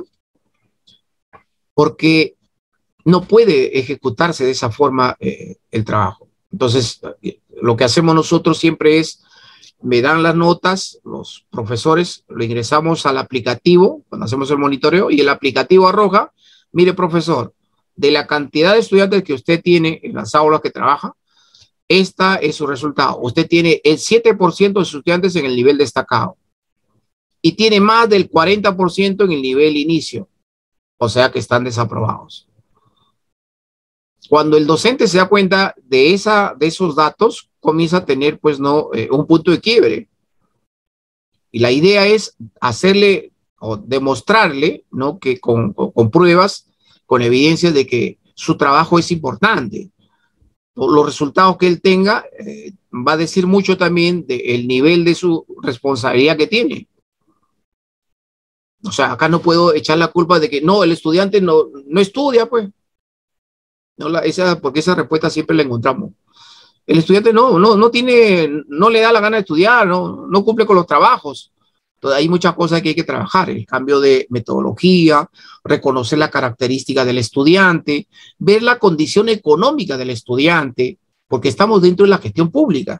Porque no puede ejecutarse de esa forma eh, el trabajo. Entonces, lo que hacemos nosotros siempre es, me dan las notas, los profesores, lo ingresamos al aplicativo, cuando hacemos el monitoreo, y el aplicativo arroja, mire profesor, de la cantidad de estudiantes que usted tiene en las aulas que trabaja, esta es su resultado. Usted tiene el siete por ciento de sus estudiantes en el nivel destacado y tiene más del cuarenta por ciento en el nivel inicio, o sea que están desaprobados. Cuando el docente se da cuenta de, esa, de esos datos, comienza a tener, pues, no, eh, un punto de quiebre. Y la idea es hacerle o demostrarle, ¿no?, que con, con, con pruebas, con evidencias de que su trabajo es importante. Los resultados que él tenga eh, va a decir mucho también del nivel de su responsabilidad que tiene. O sea, acá no puedo echar la culpa de que no, el estudiante no, no estudia, pues. No, la, esa, porque esa respuesta siempre la encontramos. El estudiante no, no, no tiene, no le da la gana de estudiar, no, no cumple con los trabajos. Entonces, hay muchas cosas que hay que trabajar, el cambio de metodología, reconocer la característica del estudiante, ver la condición económica del estudiante, porque estamos dentro de la gestión pública.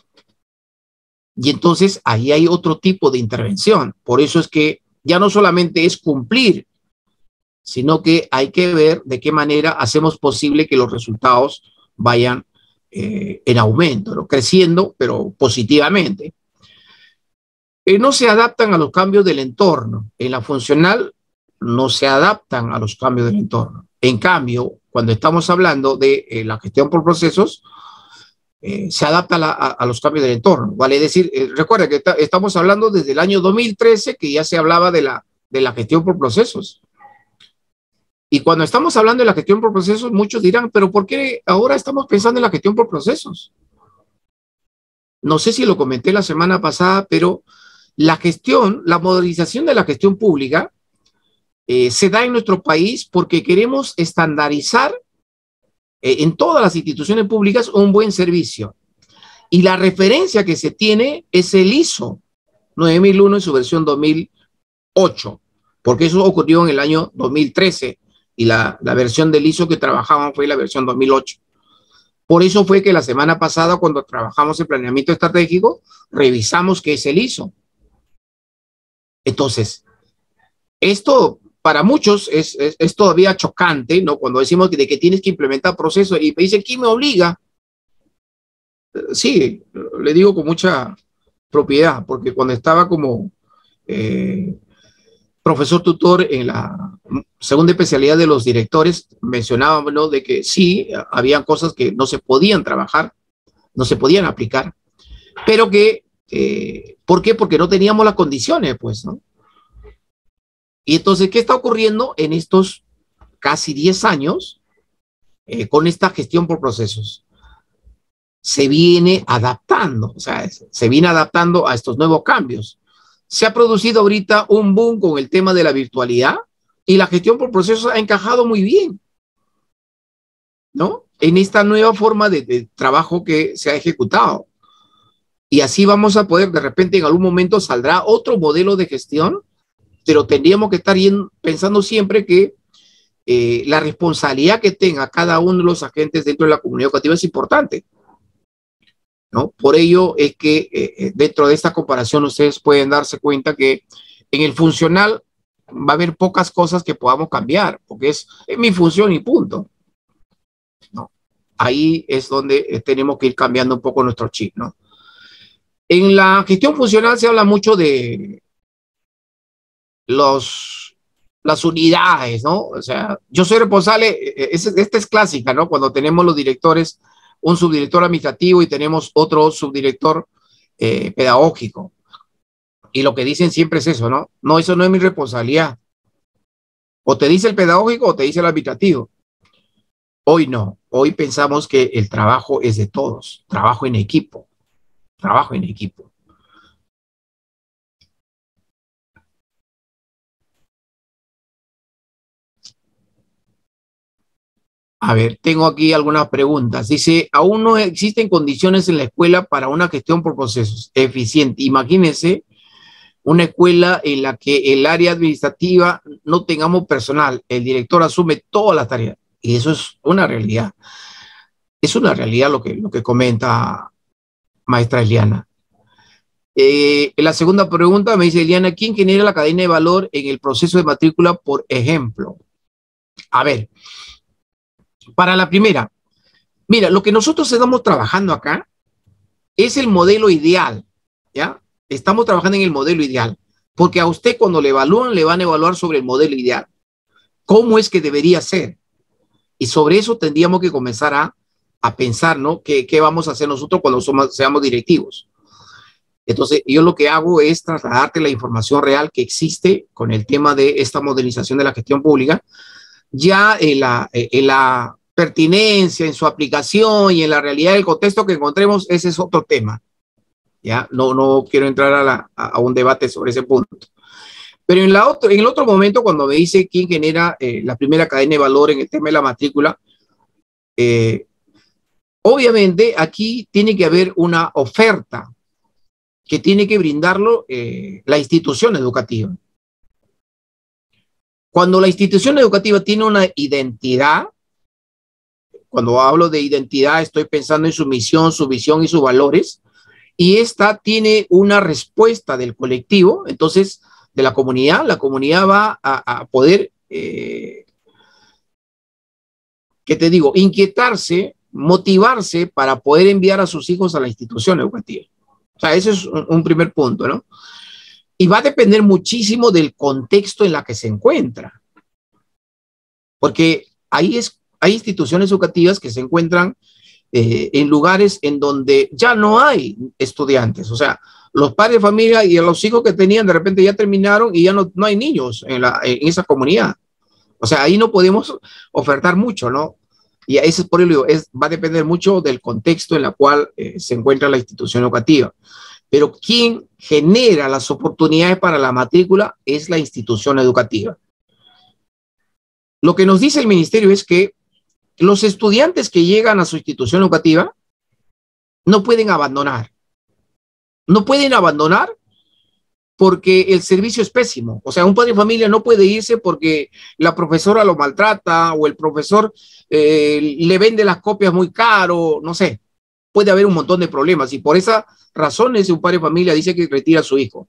Y entonces ahí hay otro tipo de intervención. Por eso es que ya no solamente es cumplir, sino que hay que ver de qué manera hacemos posible que los resultados vayan eh, en aumento, ¿no?, creciendo, pero positivamente. Eh, no se adaptan a los cambios del entorno. En la funcional no se adaptan a los cambios del entorno. En cambio, cuando estamos hablando de eh, la gestión por procesos, eh, se adapta a, la, a, a los cambios del entorno. Vale decir, eh, recuerda que está, estamos hablando desde el año dos mil trece, que ya se hablaba de la, de la gestión por procesos. Y cuando estamos hablando de la gestión por procesos, muchos dirán, pero ¿por qué ahora estamos pensando en la gestión por procesos? No sé si lo comenté la semana pasada, pero la gestión, la modernización de la gestión pública eh, se da en nuestro país porque queremos estandarizar eh, en todas las instituciones públicas un buen servicio. Y la referencia que se tiene es el I S O nueve mil uno en su versión dos mil ocho, porque eso ocurrió en el año dos mil trece y la, la versión del I S O que trabajaban fue la versión dos mil ocho. Por eso fue que la semana pasada, cuando trabajamos el planeamiento estratégico, revisamos qué es el I S O. Entonces, esto para muchos es, es, es todavía chocante, ¿no? Cuando decimos que, de que tienes que implementar procesos y me dicen, ¿quién me obliga? Sí, le digo con mucha propiedad, porque cuando estaba como eh, profesor tutor en la segunda especialidad de los directores, mencionábamos, ¿no?, de que sí, habían cosas que no se podían trabajar, no se podían aplicar, pero que, eh, ¿por qué? Porque no teníamos las condiciones, pues, ¿no? Y entonces, ¿qué está ocurriendo en estos casi diez años eh, con esta gestión por procesos? Se viene adaptando, o sea, se viene adaptando a estos nuevos cambios. Se ha producido ahorita un boom con el tema de la virtualidad y la gestión por procesos ha encajado muy bien, ¿no?, en esta nueva forma de, de trabajo que se ha ejecutado. Y así vamos a poder, de repente, en algún momento saldrá otro modelo de gestión, pero tendríamos que estar pensando siempre que eh, la responsabilidad que tenga cada uno de los agentes dentro de la comunidad educativa es importante, ¿no? Por ello es que eh, dentro de esta comparación ustedes pueden darse cuenta que en el funcional va a haber pocas cosas que podamos cambiar, porque es, es mi función y punto, ¿no? Ahí es donde eh, tenemos que ir cambiando un poco nuestro chip, ¿no? En la gestión funcional se habla mucho de los, las unidades, ¿no? O sea, yo soy responsable, esta es clásica, ¿no? Cuando tenemos los directores, un subdirector administrativo y tenemos otro subdirector eh, pedagógico. Y lo que dicen siempre es eso, ¿no? No, eso no es mi responsabilidad. O te dice el pedagógico o te dice el administrativo. Hoy no, hoy pensamos que el trabajo es de todos, trabajo en equipo, trabajo en equipo. A ver, tengo aquí algunas preguntas. Dice, aún no existen condiciones en la escuela para una gestión por procesos eficiente. Imagínense una escuela en la que el área administrativa no tengamos personal, el director asume todas las tareas. Y eso es una realidad. Es una realidad lo que, lo que comenta maestra Eliana. Eh, la segunda pregunta me dice Eliana, ¿quién genera la cadena de valor en el proceso de matrícula, por ejemplo? A ver, para la primera, mira, lo que nosotros estamos trabajando acá es el modelo ideal, ¿ya? Estamos trabajando en el modelo ideal, porque a usted cuando le evalúan, le van a evaluar sobre el modelo ideal. ¿Cómo es que debería ser? Y sobre eso tendríamos que comenzar a, a pensar, ¿no? ¿Qué, qué vamos a hacer nosotros cuando somos, seamos directivos? Entonces, yo lo que hago es trasladarte la información real que existe con el tema de esta modernización de la gestión pública. Ya en la, en la pertinencia, en su aplicación y en la realidad del contexto que encontremos, ese es otro tema. Ya, no, no quiero entrar a, la, a un debate sobre ese punto. Pero en, la otro, en el otro momento, cuando me dice quién genera eh, la primera cadena de valor en el tema de la matrícula, eh, obviamente aquí tiene que haber una oferta que tiene que brindarlo eh, la institución educativa. Cuando la institución educativa tiene una identidad, cuando hablo de identidad estoy pensando en su misión, su visión y sus valores, y esta tiene una respuesta del colectivo, entonces de la comunidad, la comunidad va a, a poder, eh, ¿qué te digo?, inquietarse, motivarse para poder enviar a sus hijos a la institución educativa. O sea, ese es un, un primer punto, ¿no? Y va a depender muchísimo del contexto en la que se encuentra. Porque ahí es, hay instituciones educativas que se encuentran eh, en lugares en donde ya no hay estudiantes. O sea, los padres de familia y los hijos que tenían de repente ya terminaron y ya no, no hay niños en, la, en esa comunidad. O sea, ahí no podemos ofertar mucho, ¿no? Y eso es por ello, es, va a depender mucho del contexto en el cual eh, se encuentra la institución educativa. Pero quien genera las oportunidades para la matrícula es la institución educativa. Lo que nos dice el ministerio es que los estudiantes que llegan a su institución educativa no pueden abandonar. No pueden abandonar porque el servicio es pésimo. O sea, un padre de familia no puede irse porque la profesora lo maltrata o el profesor eh, le vende las copias muy caro, no sé. Puede haber un montón de problemas y por esa razón ese un padre de familia dice que retira a su hijo.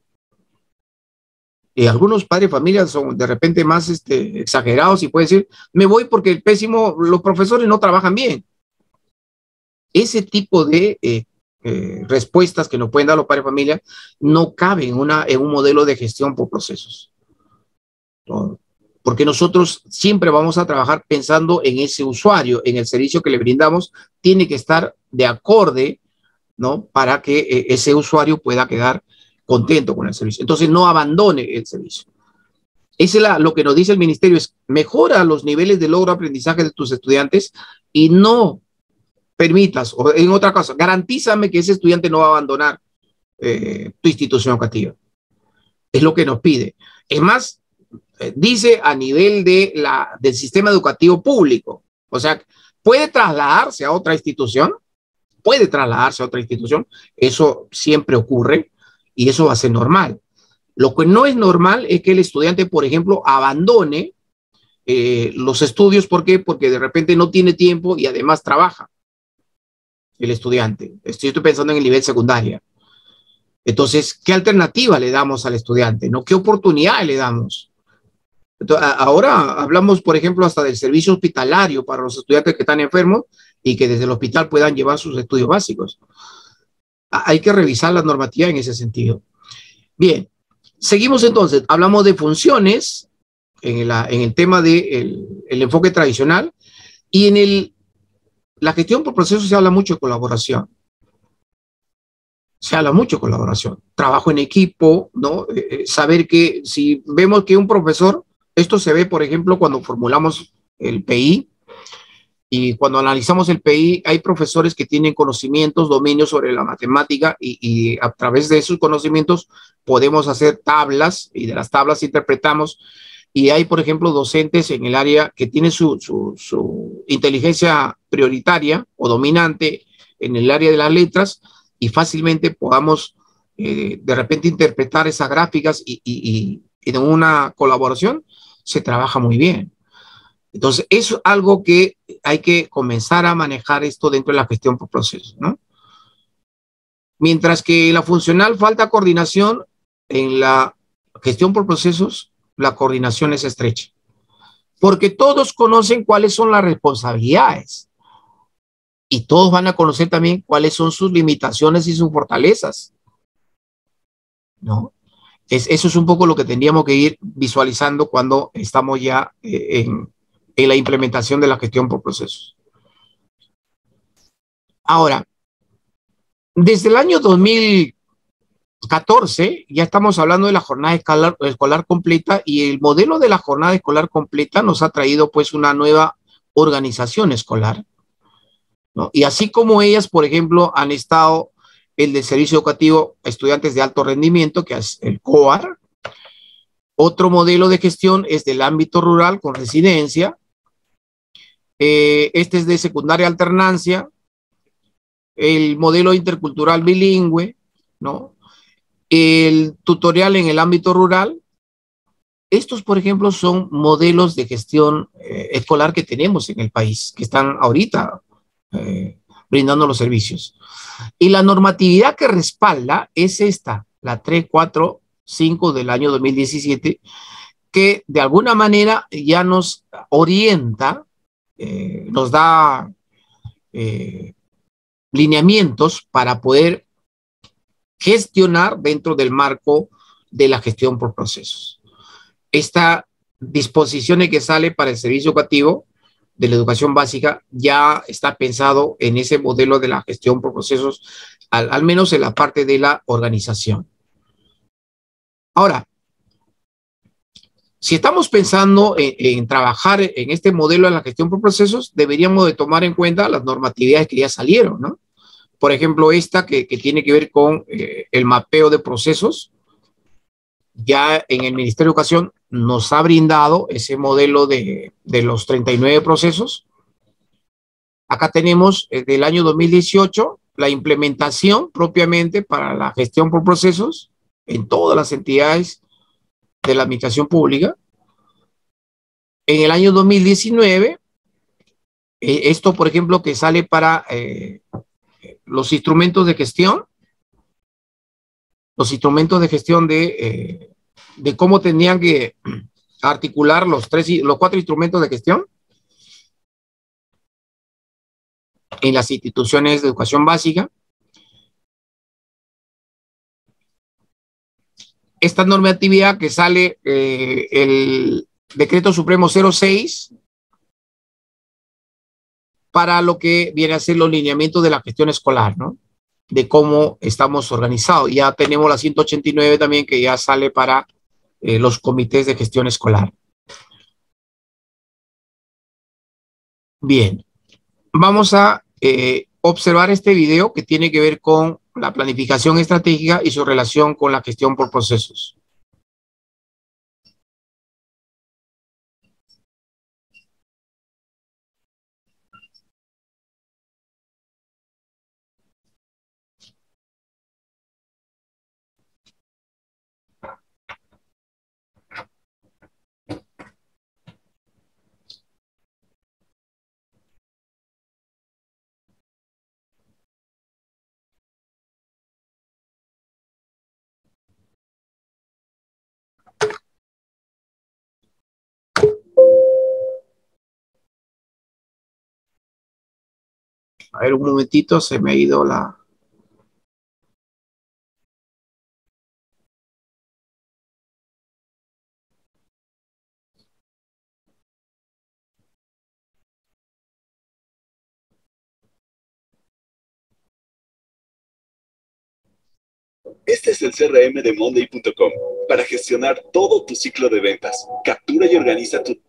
Y algunos padres de familia son de repente más este, exagerados y pueden decir, me voy porque el pésimo, los profesores no trabajan bien. Ese tipo de eh, eh, respuestas que nos pueden dar los padres de familia no caben en, una, en un modelo de gestión por procesos. ¿No? Porque nosotros siempre vamos a trabajar pensando en ese usuario, en el servicio que le brindamos, tiene que estar de acorde, ¿no? Para que eh, ese usuario pueda quedar contento con el servicio. Entonces, no abandone el servicio. Ese es la, lo que nos dice el ministerio, es mejora los niveles de logro aprendizaje de tus estudiantes y no permitas, o en otra cosa, garantízame que ese estudiante no va a abandonar eh, tu institución educativa. Es lo que nos pide. Es más, eh, dice a nivel de la, del sistema educativo público. O sea, puede trasladarse a otra institución, puede trasladarse a otra institución. Eso siempre ocurre y eso va a ser normal. Lo que no es normal es que el estudiante, por ejemplo, abandone eh, los estudios. ¿Por qué? Porque de repente no tiene tiempo y además trabaja el estudiante. Estoy, estoy pensando en el nivel secundaria. Entonces, ¿qué alternativa le damos al estudiante? ¿No? ¿Qué oportunidad le damos? Entonces, ahora hablamos, por ejemplo, hasta del servicio hospitalario para los estudiantes que están enfermos y que desde el hospital puedan llevar sus estudios básicos. Hay que revisar la normativa en ese sentido. Bien, seguimos entonces. Hablamos de funciones en, la, en el tema del de enfoque tradicional y en el, la gestión por procesos se habla mucho de colaboración. Se habla mucho de colaboración. Trabajo en equipo, ¿no? Eh, saber que si vemos que un profesor, esto se ve, por ejemplo, cuando formulamos el P I, y cuando analizamos el P I, hay profesores que tienen conocimientos, dominios sobre la matemática y, y a través de esos conocimientos podemos hacer tablas y de las tablas interpretamos. Y hay, por ejemplo, docentes en el área que tienen su, su, su inteligencia prioritaria o dominante en el área de las letras y fácilmente podamos eh, de repente interpretar esas gráficas y, y, y, y en una colaboración se trabaja muy bien. Entonces, eso es algo que hay que comenzar a manejar esto dentro de la gestión por procesos, ¿no? Mientras que en la funcional falta coordinación, en la gestión por procesos, la coordinación es estrecha. Porque todos conocen cuáles son las responsabilidades. Y todos van a conocer también cuáles son sus limitaciones y sus fortalezas, ¿no? Es, eso es un poco lo que tendríamos que ir visualizando cuando estamos ya eh, en en la implementación de la gestión por procesos. Ahora, desde el año dos mil catorce ya estamos hablando de la jornada escolar, escolar completa, y el modelo de la jornada escolar completa nos ha traído pues una nueva organización escolar, ¿no? Y así como ellas, por ejemplo, han estado el de servicio educativo a estudiantes de alto rendimiento, que es el C O A R. Otro modelo de gestión es del ámbito rural con residencia. Eh, este es de secundaria alternancia. El modelo intercultural bilingüe, ¿no? El tutorial en el ámbito rural. Estos, por ejemplo, son modelos de gestión eh, escolar que tenemos en el país, que están ahorita eh, brindando los servicios. Y la normatividad que respalda es esta, la tres cuatro cinco del año dos mil diecisiete, que de alguna manera ya nos orienta, eh, nos da eh, lineamientos para poder gestionar dentro del marco de la gestión por procesos. Esta disposición que sale para el servicio educativo de la educación básica ya está pensado en ese modelo de la gestión por procesos, al, al menos en la parte de la organización. Ahora, si estamos pensando en, en trabajar en este modelo de la gestión por procesos, deberíamos de tomar en cuenta las normatividades que ya salieron, ¿no? Por ejemplo, esta que, que tiene que ver con eh, el mapeo de procesos. Ya en el Ministerio de Educación nos ha brindado ese modelo de, de los treinta y nueve procesos. Acá tenemos eh, del año dos mil dieciocho la implementación propiamente para la gestión por procesos en todas las entidades de la administración pública. En el año dos mil diecinueve, eh, esto por ejemplo que sale para eh, los instrumentos de gestión, los instrumentos de gestión de, eh, de cómo tenían que articular los, tres, los cuatro instrumentos de gestión en las instituciones de educación básica. Esta normatividad que sale eh, el Decreto Supremo cero seis para lo que viene a ser los lineamientos de la gestión escolar, ¿no? De cómo estamos organizados. Ya tenemos la ciento ochenta y nueve también, que ya sale para eh, los comités de gestión escolar. Bien, vamos a eh, observar este video que tiene que ver con la planificación estratégica y su relación con la gestión por procesos. A ver, un momentito, se me ha ido la... Este es el C R M de Monday punto com para gestionar todo tu ciclo de ventas. Captura y organiza tu...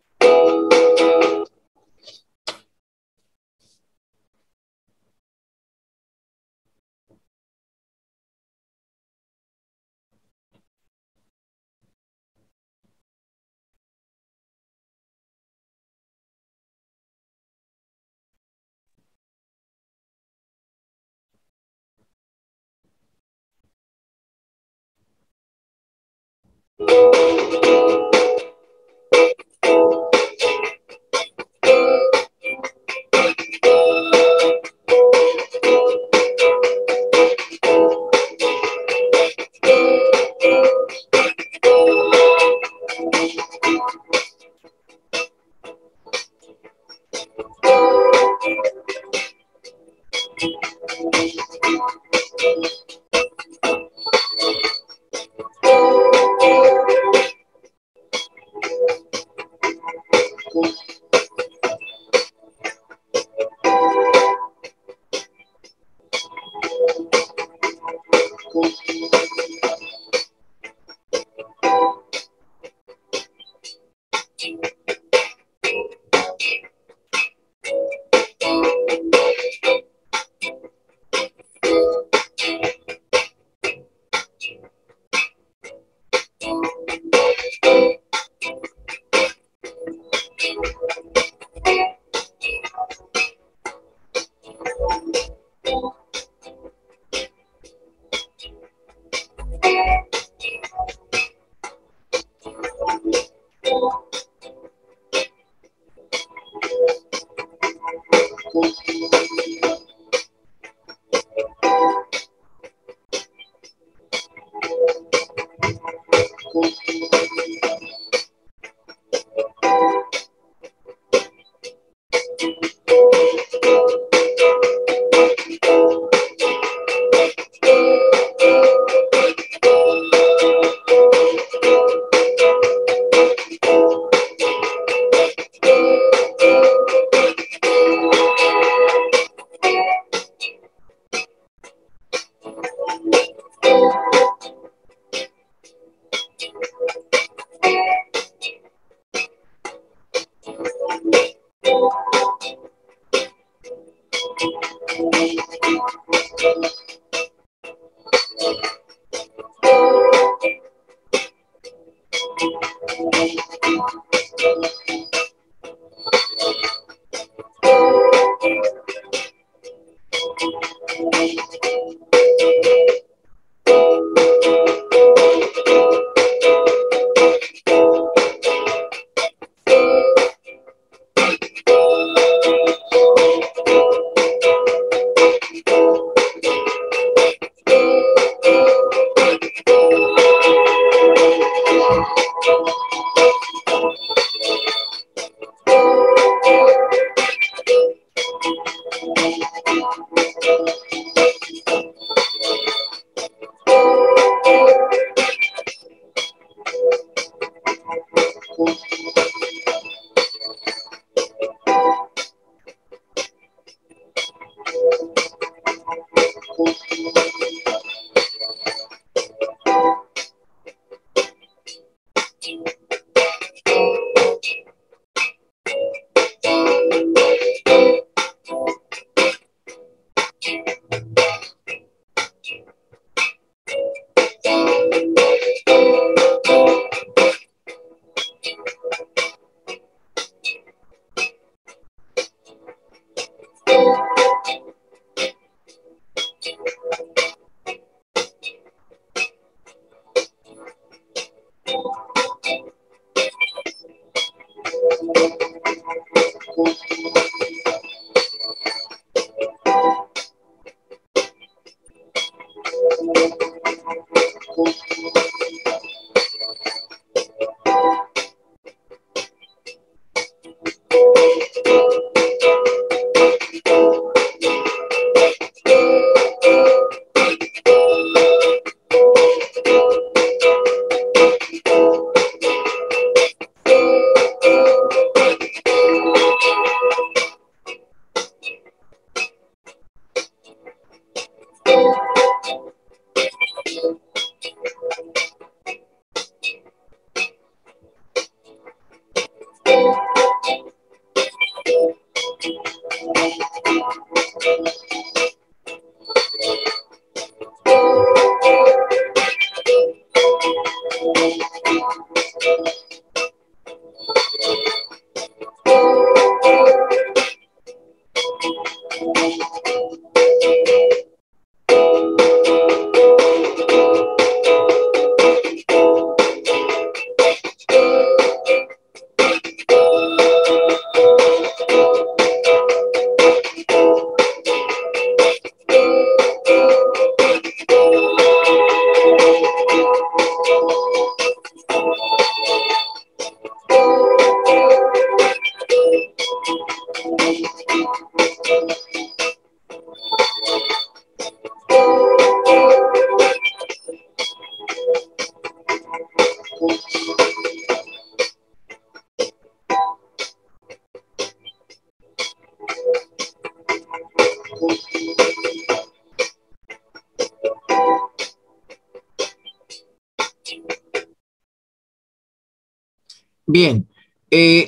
Bien, eh,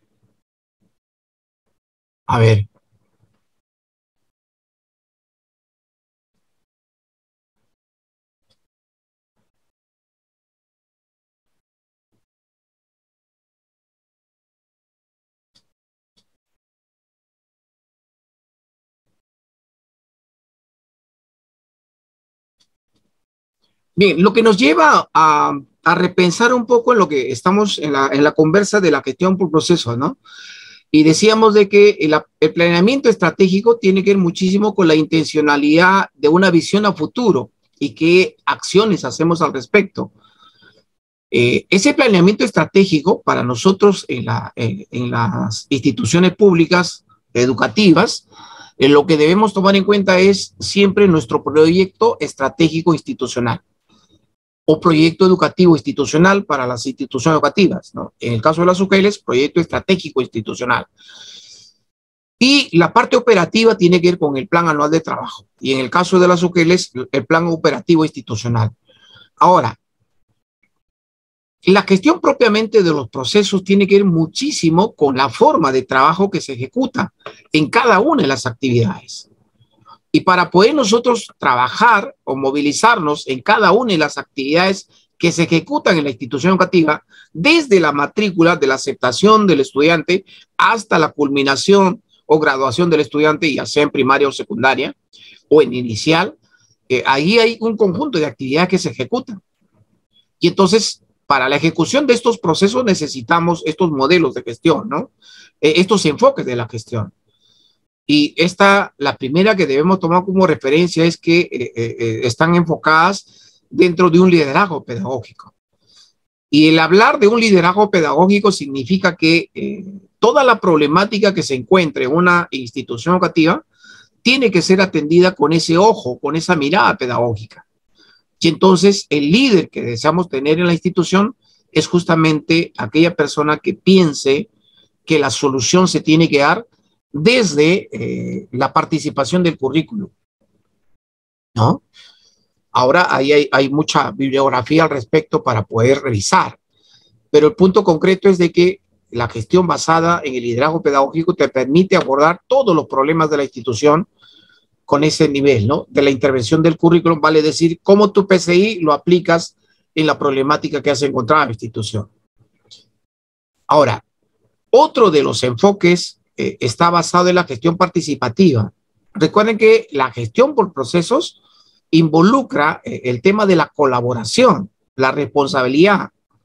a ver. Bien, lo que nos lleva a, a repensar un poco en lo que estamos en la, en la conversa de la gestión por procesos, ¿no? Y decíamos de que el, el planeamiento estratégico tiene que ver muchísimo con la intencionalidad de una visión a futuro y qué acciones hacemos al respecto. Eh, ese planeamiento estratégico para nosotros en, la, en, en las instituciones públicas educativas, eh, lo que debemos tomar en cuenta es siempre nuestro proyecto estratégico institucional o proyecto educativo institucional para las instituciones educativas, ¿no? En el caso de las U G E Ls, proyecto estratégico institucional. Y la parte operativa tiene que ver con el plan anual de trabajo. Y en el caso de las U G E Ls, el plan operativo institucional. Ahora, La gestión propiamente de los procesos tiene que ver muchísimo con la forma de trabajo que se ejecuta en cada una de las actividades. Y para poder nosotros trabajar o movilizarnos en cada una de las actividades que se ejecutan en la institución educativa, desde la matrícula de la aceptación del estudiante hasta la culminación o graduación del estudiante, ya sea en primaria o secundaria o en inicial, eh, ahí hay un conjunto de actividades que se ejecutan. Y entonces, para la ejecución de estos procesos necesitamos estos modelos de gestión, ¿no? Eh, estos enfoques de la gestión. Y esta, la primera que debemos tomar como referencia es que eh, eh, están enfocadas dentro de un liderazgo pedagógico. Y el hablar de un liderazgo pedagógico significa que eh, toda la problemática que se encuentre en una institución educativa tiene que ser atendida con ese ojo, con esa mirada pedagógica. Y entonces el líder que deseamos tener en la institución es justamente aquella persona que piense que la solución se tiene que dar desde eh, la participación del currículum, ¿no? Ahora ahí hay, hay mucha bibliografía al respecto para poder revisar, pero el punto concreto es de que la gestión basada en el liderazgo pedagógico te permite abordar todos los problemas de la institución con ese nivel, ¿no? De la intervención del currículum, vale decir, cómo tu P C I lo aplicas en la problemática que has encontrado en la institución. Ahora, otro de los enfoques eh, está basado en la gestión participativa. Recuerden que la gestión por procesos involucra eh, el tema de la colaboración, la responsabilidad.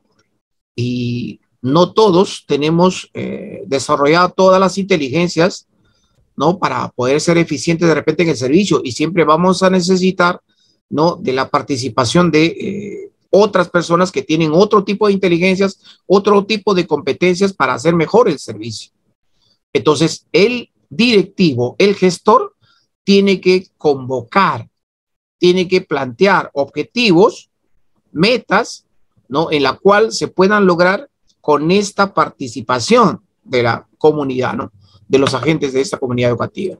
Y no todos tenemos eh, desarrollado todas las inteligencias, ¿no? Para poder ser eficientes de repente en el servicio, y siempre vamos a necesitar, ¿no? De la participación de eh, otras personas que tienen otro tipo de inteligencias, otro tipo de competencias para hacer mejor el servicio. Entonces, el directivo, el gestor, tiene que convocar, tiene que plantear objetivos, metas, ¿no? En la cual se puedan lograr con esta participación de la comunidad, ¿no? De los agentes de esta comunidad educativa.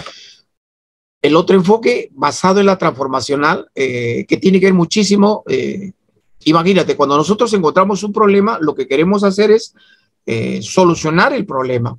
El otro enfoque basado en la transformacional, eh, que tiene que ver muchísimo, eh, imagínate, cuando nosotros encontramos un problema, lo que queremos hacer es eh, solucionar el problema.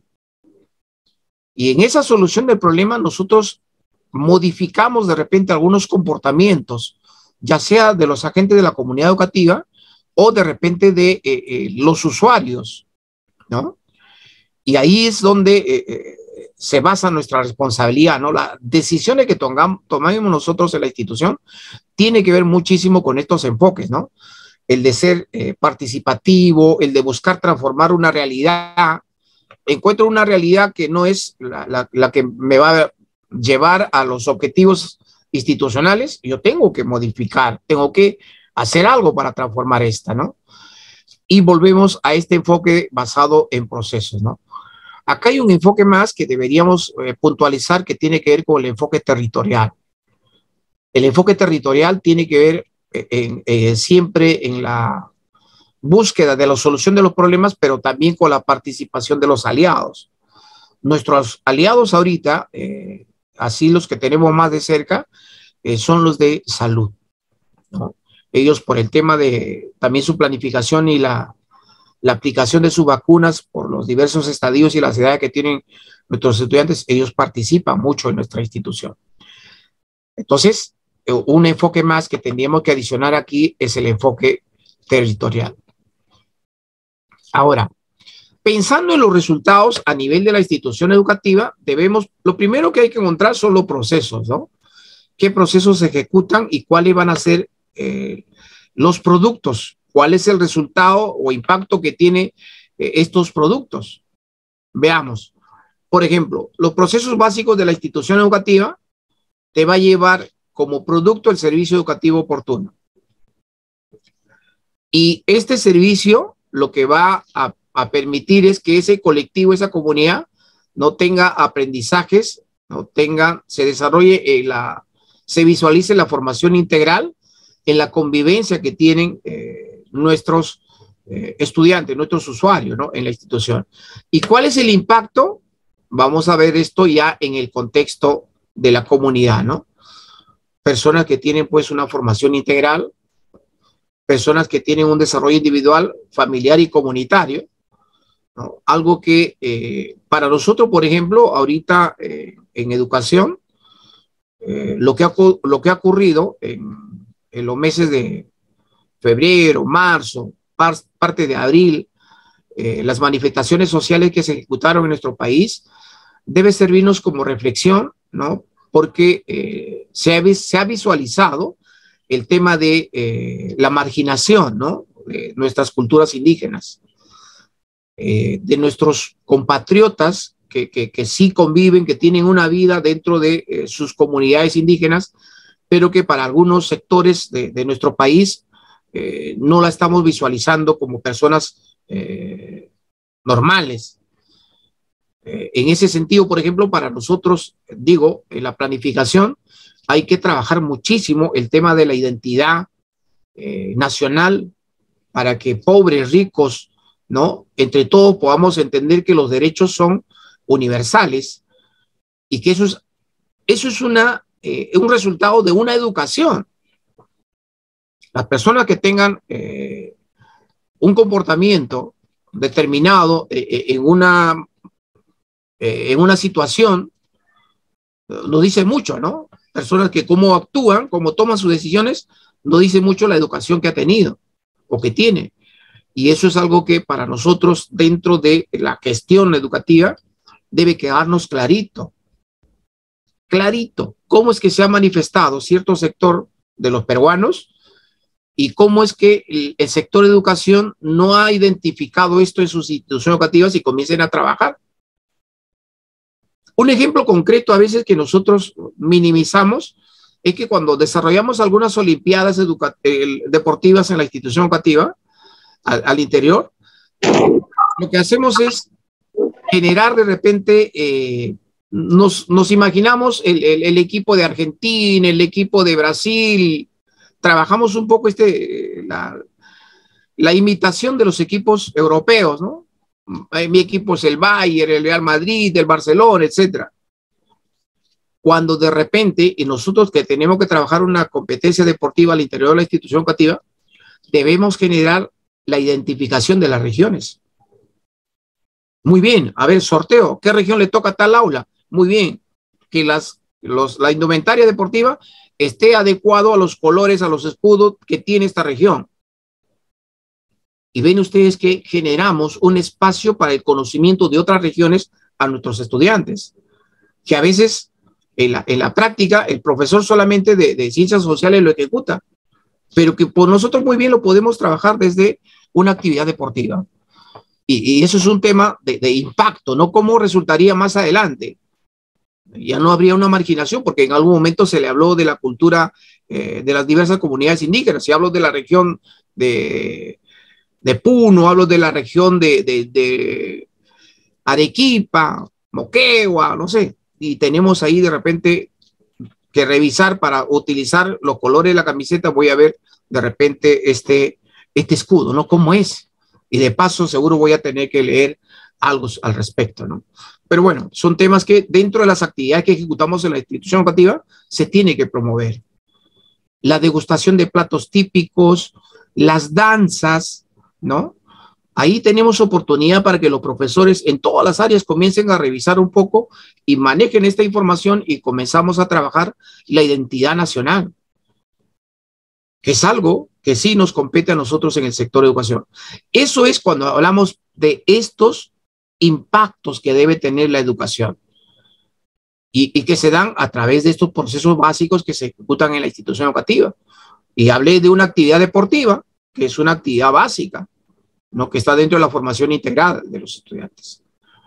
Y en esa solución del problema nosotros modificamos de repente algunos comportamientos, ya sea de los agentes de la comunidad educativa o de repente de eh, eh, los usuarios, ¿no? Y ahí es donde eh, eh, se basa nuestra responsabilidad, ¿no? Las decisiones que tomamos, tomamos nosotros en la institución tiene que ver muchísimo con estos enfoques, ¿no? El de ser eh, participativo, el de buscar transformar una realidad. Encuentro una realidad que no es la, la, la que me va a llevar a los objetivos institucionales. Yo tengo que modificar, tengo que hacer algo para transformar esta, ¿no? Y volvemos a este enfoque basado en procesos, ¿no? Acá hay un enfoque más que deberíamos eh, puntualizar, que tiene que ver con el enfoque territorial. El enfoque territorial tiene que ver eh, en, eh, siempre en la búsqueda de la solución de los problemas, pero también con la participación de los aliados. Nuestros aliados ahorita, eh, así los que tenemos más de cerca, eh, son los de salud, ¿no? Ellos, por el tema de también su planificación y la, la aplicación de sus vacunas por los diversos estadios y las edades que tienen nuestros estudiantes, ellos participan mucho en nuestra institución. Entonces, un enfoque más que tendríamos que adicionar aquí es el enfoque territorial. Ahora, pensando en los resultados a nivel de la institución educativa, debemos, lo primero que hay que encontrar son los procesos, ¿no? ¿Qué procesos se ejecutan y cuáles van a ser eh, los productos? ¿Cuál es el resultado o impacto que tiene eh, estos productos? Veamos. Por ejemplo, los procesos básicos de la institución educativa te va a llevar como producto el servicio educativo oportuno. Y este servicio lo que va a, a permitir es que ese colectivo, esa comunidad, no tenga aprendizajes, no tenga, se desarrolle, en la, se visualice la formación integral en la convivencia que tienen eh, nuestros eh, estudiantes, nuestros usuarios, ¿no? En la institución. ¿Y cuál es el impacto? Vamos a ver esto ya en el contexto de la comunidad, ¿no? Personas que tienen pues una formación integral, personas que tienen un desarrollo individual, familiar y comunitario, ¿no? Algo que eh, para nosotros, por ejemplo, ahorita eh, en educación, eh, lo, que ha, lo que ha ocurrido en, en los meses de febrero, marzo, par, parte de abril, eh, las manifestaciones sociales que se ejecutaron en nuestro país, debe servirnos como reflexión, ¿no? Porque eh, se, ha, se ha visualizado el tema de eh, la marginación, ¿no? De nuestras culturas indígenas. Eh, de nuestros compatriotas que, que, que sí conviven, que tienen una vida dentro de eh, sus comunidades indígenas, pero que para algunos sectores de, de nuestro país eh, no la estamos visualizando como personas eh, normales. Eh, en ese sentido, por ejemplo, para nosotros, digo, en la planificación hay que trabajar muchísimo el tema de la identidad eh, nacional para que pobres, ricos, ¿no? Entre todos podamos entender que los derechos son universales y que eso es, eso es una, eh, un resultado de una educación. Las personas que tengan eh, un comportamiento determinado eh, en, una, eh, en una situación, nos dice mucho, ¿no? Personas que cómo actúan, cómo toman sus decisiones, nos dice mucho la educación que ha tenido o que tiene. Y eso es algo que para nosotros dentro de la gestión educativa debe quedarnos clarito, clarito, cómo es que se ha manifestado cierto sector de los peruanos y cómo es que el, el sector de educación no ha identificado esto en sus instituciones educativas y comiencen a trabajar. Un ejemplo concreto a veces que nosotros minimizamos es que cuando desarrollamos algunas olimpiadas eh, deportivas en la institución educativa, Al, al interior, lo que hacemos es generar de repente, eh, nos, nos imaginamos el, el, el equipo de Argentina, el equipo de Brasil, trabajamos un poco este, la, la imitación de los equipos europeos, ¿no? Mi equipo es el Bayern, el Real Madrid, el Barcelona, etcétera. Cuando de repente, y nosotros que tenemos que trabajar una competencia deportiva al interior de la institución educativa, debemos generar la identificación de las regiones. Muy bien, a ver, sorteo, ¿qué región le toca a tal aula? Muy bien, que las, los, la indumentaria deportiva esté adecuado a los colores, a los escudos que tiene esta región. Y ven ustedes que generamos un espacio para el conocimiento de otras regiones a nuestros estudiantes, que a veces en la, en la práctica el profesor solamente de, de ciencias sociales lo ejecuta, pero que por nosotros muy bien lo podemos trabajar desde una actividad deportiva. Y, y eso es un tema de, de impacto, ¿no? ¿Cómo resultaría más adelante? Ya no habría una marginación, porque en algún momento se le habló de la cultura eh, de las diversas comunidades indígenas. Si hablo de la región de, de Puno, hablo de la región de, de, de Arequipa, Moquegua, no sé. Y tenemos ahí de repente que revisar para utilizar los colores de la camiseta. Voy a ver de repente este, este escudo, ¿no? ¿Cómo es? Y de paso seguro voy a tener que leer algo al respecto, ¿no? Pero bueno, son temas que dentro de las actividades que ejecutamos en la institución educativa se tiene que promover. La degustación de platos típicos, las danzas, ¿no? Ahí tenemos oportunidad para que los profesores en todas las áreas comiencen a revisar un poco y manejen esta información y comenzamos a trabajar la identidad nacional, que es algo que sí nos compete a nosotros en el sector de educación. Eso es cuando hablamos de estos impactos que debe tener la educación y, y que se dan a través de estos procesos básicos que se ejecutan en la institución educativa. Y hablé de una actividad deportiva, que es una actividad básica, ¿no? Que está dentro de la formación integral de los estudiantes.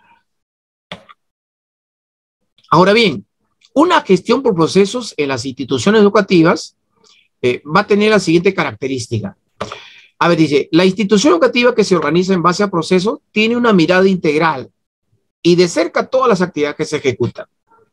Ahora bien, una gestión por procesos en las instituciones educativas eh, va a tener la siguiente característica. A ver, dice, la institución educativa que se organiza en base a procesos tiene una mirada integral y de cerca todas las actividades que se ejecutan.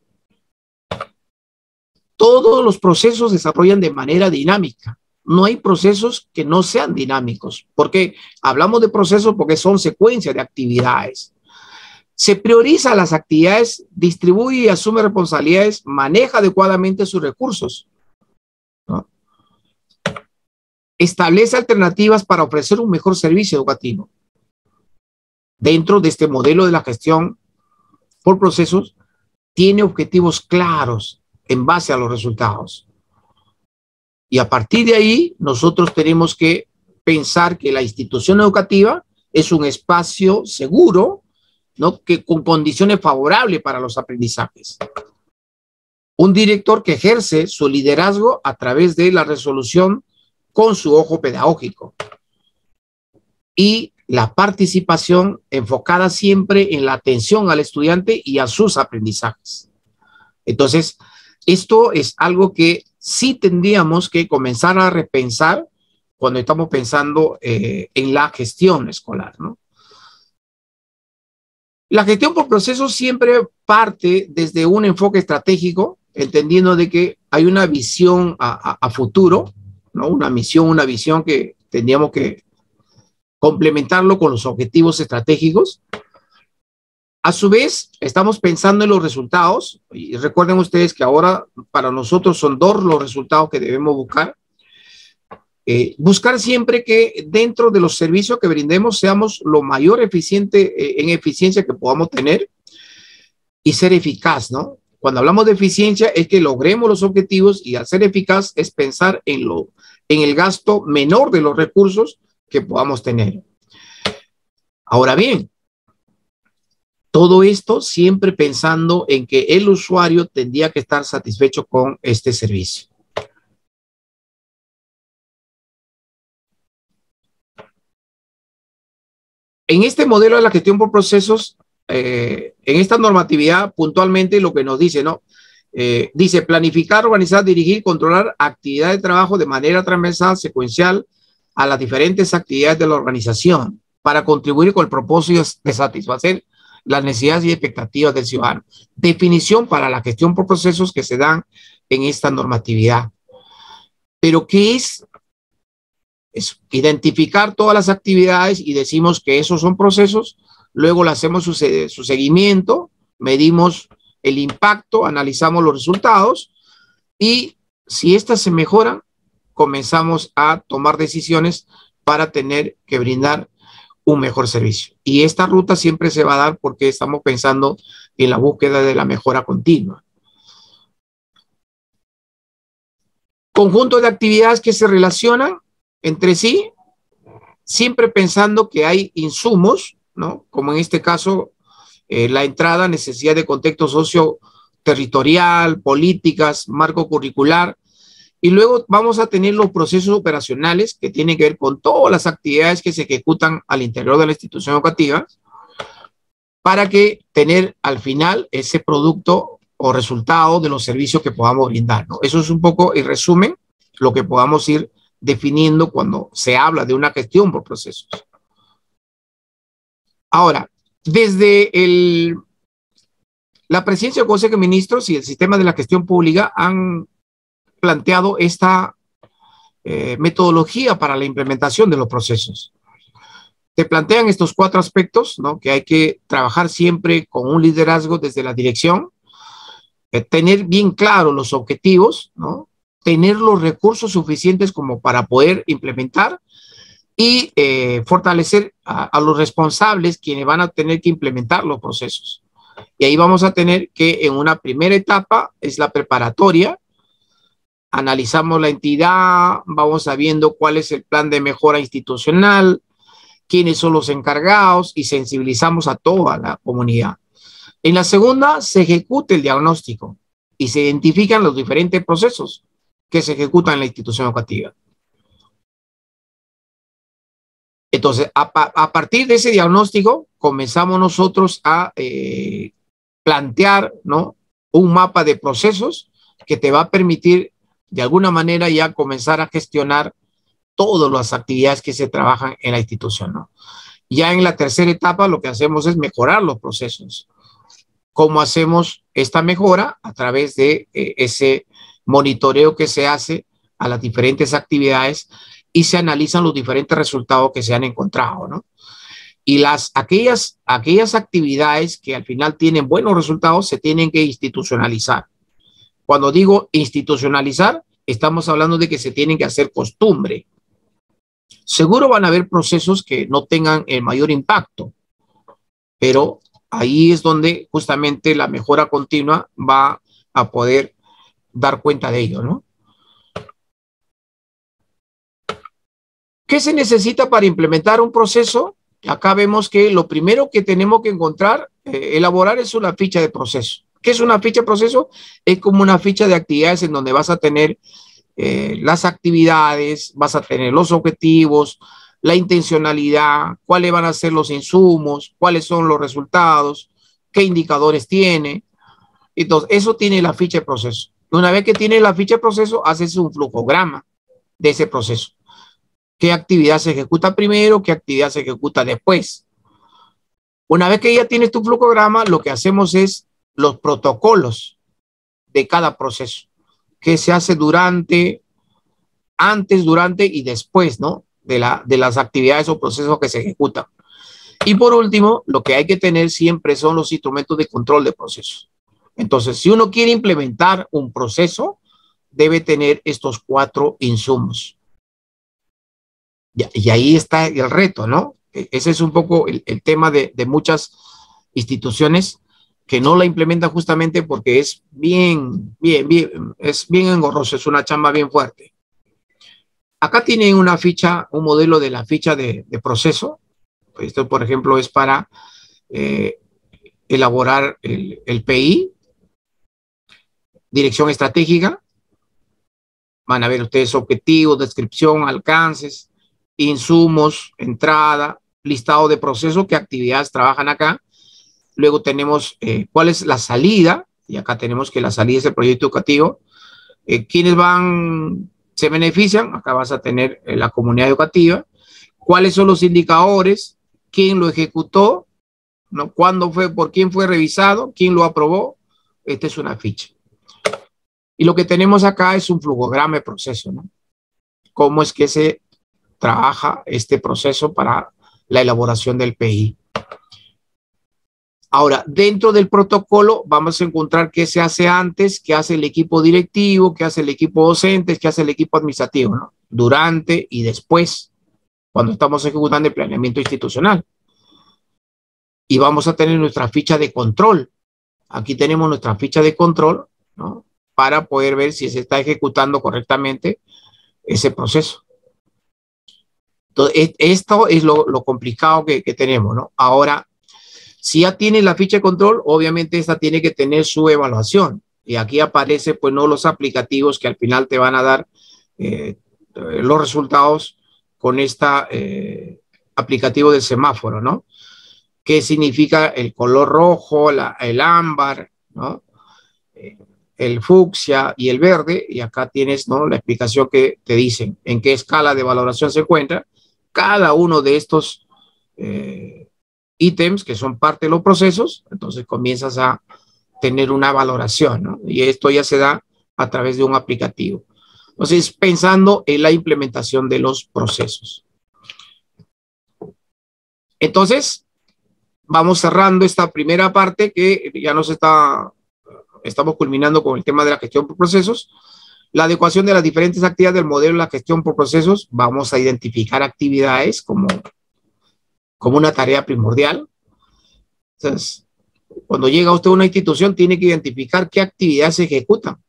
Todos los procesos se desarrollan de manera dinámica. No hay procesos que no sean dinámicos. ¿Por qué? Hablamos de procesos porque son secuencias de actividades. Se prioriza las actividades, distribuye y asume responsabilidades, maneja adecuadamente sus recursos, ¿no? establece alternativas para ofrecer un mejor servicio educativo. Dentro de este modelo de la gestión por procesos, tiene objetivos claros en base a los resultados. Y a partir de ahí, nosotros tenemos que pensar que la institución educativa es un espacio seguro, ¿no?, que con condiciones favorables para los aprendizajes. Un director que ejerce su liderazgo a través de la resolución con su ojo pedagógico. Y la participación enfocada siempre en la atención al estudiante y a sus aprendizajes. Entonces, esto es algo que sí tendríamos que comenzar a repensar cuando estamos pensando eh, en la gestión escolar, ¿no? La gestión por procesos siempre parte desde un enfoque estratégico, entendiendo de que hay una visión a, a, a futuro, ¿no? Una misión, una visión que tendríamos que complementarlo con los objetivos estratégicos. A su vez, estamos pensando en los resultados, y recuerden ustedes que ahora para nosotros son dos los resultados que debemos buscar. Eh, buscar siempre que dentro de los servicios que brindemos seamos lo mayor eficiente eh, en eficiencia que podamos tener y ser eficaz, ¿no? Cuando hablamos de eficiencia es que logremos los objetivos, y al ser eficaz es pensar en, lo, en el gasto menor de los recursos que podamos tener. Ahora bien, todo esto siempre pensando en que el usuario tendría que estar satisfecho con este servicio. En este modelo de la gestión por procesos, eh, en esta normatividad puntualmente lo que nos dice, ¿no? Eh, dice planificar, organizar, dirigir, controlar actividades de trabajo de manera transversal, secuencial a las diferentes actividades de la organización para contribuir con el propósito de satisfacer las necesidades y expectativas del ciudadano. Definición para la gestión por procesos que se dan en esta normatividad. Pero ¿qué es? Es identificar todas las actividades y decimos que esos son procesos, luego le hacemos su, su seguimiento, medimos el impacto, analizamos los resultados y si éstas se mejoran, comenzamos a tomar decisiones para tener que brindar un mejor servicio. Y esta ruta siempre se va a dar porque estamos pensando en la búsqueda de la mejora continua. Conjunto de actividades que se relacionan entre sí, siempre pensando que hay insumos, ¿no? Como en este caso, eh, la entrada, necesidad de contexto socio-territorial, políticas, marco curricular, y luego vamos a tener los procesos operacionales que tienen que ver con todas las actividades que se ejecutan al interior de la institución educativa para que tener al final ese producto o resultado de los servicios que podamos brindar, ¿no? Eso es un poco, en resumen, lo que podamos ir definiendo cuando se habla de una gestión por procesos. Ahora, desde el, la presidencia del Consejo de Ministros y el sistema de la gestión pública han planteado esta eh, metodología para la implementación de los procesos. Te plantean estos cuatro aspectos, ¿no? Que hay que trabajar siempre con un liderazgo desde la dirección, eh, tener bien claro los objetivos, ¿no? Tener los recursos suficientes como para poder implementar y eh, fortalecer a, a los responsables quienes van a tener que implementar los procesos. Y ahí vamos a tener que en una primera etapa es la preparatoria, analizamos la entidad, vamos sabiendo cuál es el plan de mejora institucional, quiénes son los encargados y sensibilizamos a toda la comunidad. En la segunda se ejecuta el diagnóstico y se identifican los diferentes procesos que se ejecutan en la institución educativa. Entonces, a, a partir de ese diagnóstico, comenzamos nosotros a eh, plantear, ¿no?, un mapa de procesos que te va a permitir, de alguna manera, ya comenzar a gestionar todas las actividades que se trabajan en la institución, ¿no? Ya en la tercera etapa, lo que hacemos es mejorar los procesos. ¿Cómo hacemos esta mejora? A través de eh, ese monitoreo que se hace a las diferentes actividades y se analizan los diferentes resultados que se han encontrado, ¿no? Y las, aquellas, aquellas actividades que al final tienen buenos resultados se tienen que institucionalizar. Cuando digo institucionalizar, estamos hablando de que se tienen que hacer costumbre, Seguro van a haber procesos que no tengan el mayor impacto, pero ahí es donde justamente la mejora continua va a poder dar cuenta de ello, ¿no? ¿Qué se necesita para implementar un proceso? Acá vemos que lo primero que tenemos que encontrar, eh, elaborar es una ficha de proceso. ¿Qué es una ficha de proceso? Es como una ficha de actividades en donde vas a tener eh, las actividades, vas a tener los objetivos, la intencionalidad, cuáles van a ser los insumos, cuáles son los resultados, qué indicadores tiene. Entonces, eso tiene la ficha de proceso. Una vez que tiene la ficha de proceso, haces un flujograma de ese proceso. ¿Qué actividad se ejecuta primero? ¿Qué actividad se ejecuta después? Una vez que ya tienes tu flujograma, lo que hacemos es los protocolos de cada proceso. ¿Qué se hace durante, antes, durante y después, ¿no? De, la, de las actividades o procesos que se ejecutan. Y por último, lo que hay que tener siempre son los instrumentos de control de procesos. Entonces, si uno quiere implementar un proceso, debe tener estos cuatro insumos. Y ahí está el reto, ¿no? Ese es un poco el, el tema de, de muchas instituciones que no la implementan justamente porque es bien, bien, bien, es bien engorroso, es una chamba bien fuerte. Acá tienen una ficha, un modelo de la ficha de, de proceso. Esto, por ejemplo, es para eh, elaborar el, el P I, dirección estratégica. Van a ver ustedes objetivos, descripción, alcances, insumos, entrada, listado de procesos, qué actividades trabajan acá. Luego tenemos eh, cuál es la salida, y acá tenemos que la salida es el proyecto educativo. Eh, ¿Quiénes van, se benefician? Acá vas a tener eh, la comunidad educativa. ¿Cuáles son los indicadores? ¿Quién lo ejecutó? ¿No? ¿Cuándo fue? ¿Por quién fue revisado? ¿Quién lo aprobó? Esta es una ficha. Y lo que tenemos acá es un flujograma de proceso, ¿no? ¿Cómo es que se trabaja este proceso para la elaboración del P I? Ahora, dentro del protocolo vamos a encontrar qué se hace antes, qué hace el equipo directivo, qué hace el equipo docente, qué hace el equipo administrativo, ¿no? Durante y después, cuando estamos ejecutando el planeamiento institucional. Y vamos a tener nuestra ficha de control. Aquí tenemos nuestra ficha de control, ¿no? Para poder ver si se está ejecutando correctamente ese proceso. Entonces, esto es lo, lo complicado que, que tenemos, ¿no? Ahora, si ya tienes la ficha de control, obviamente esta tiene que tener su evaluación. Y aquí aparece, pues, no los aplicativos que al final te van a dar eh, los resultados con esta eh, aplicativo del semáforo, ¿no? ¿Qué significa el color rojo, la, el ámbar, ¿no? Eh, el fucsia y el verde, y acá tienes, ¿no?, la explicación que te dicen en qué escala de valoración se encuentra cada uno de estos eh, ítems que son parte de los procesos. Entonces comienzas a tener una valoración, ¿no? Y esto ya se da a través de un aplicativo. Entonces, pensando en la implementación de los procesos. Entonces, vamos cerrando esta primera parte que ya nos está... Estamos culminando con el tema de la gestión por procesos. La adecuación de las diferentes actividades del modelo de la gestión por procesos. Vamos a identificar actividades como, como una tarea primordial. Entonces, cuando llega usted a una institución, tiene que identificar qué actividades se ejecutan.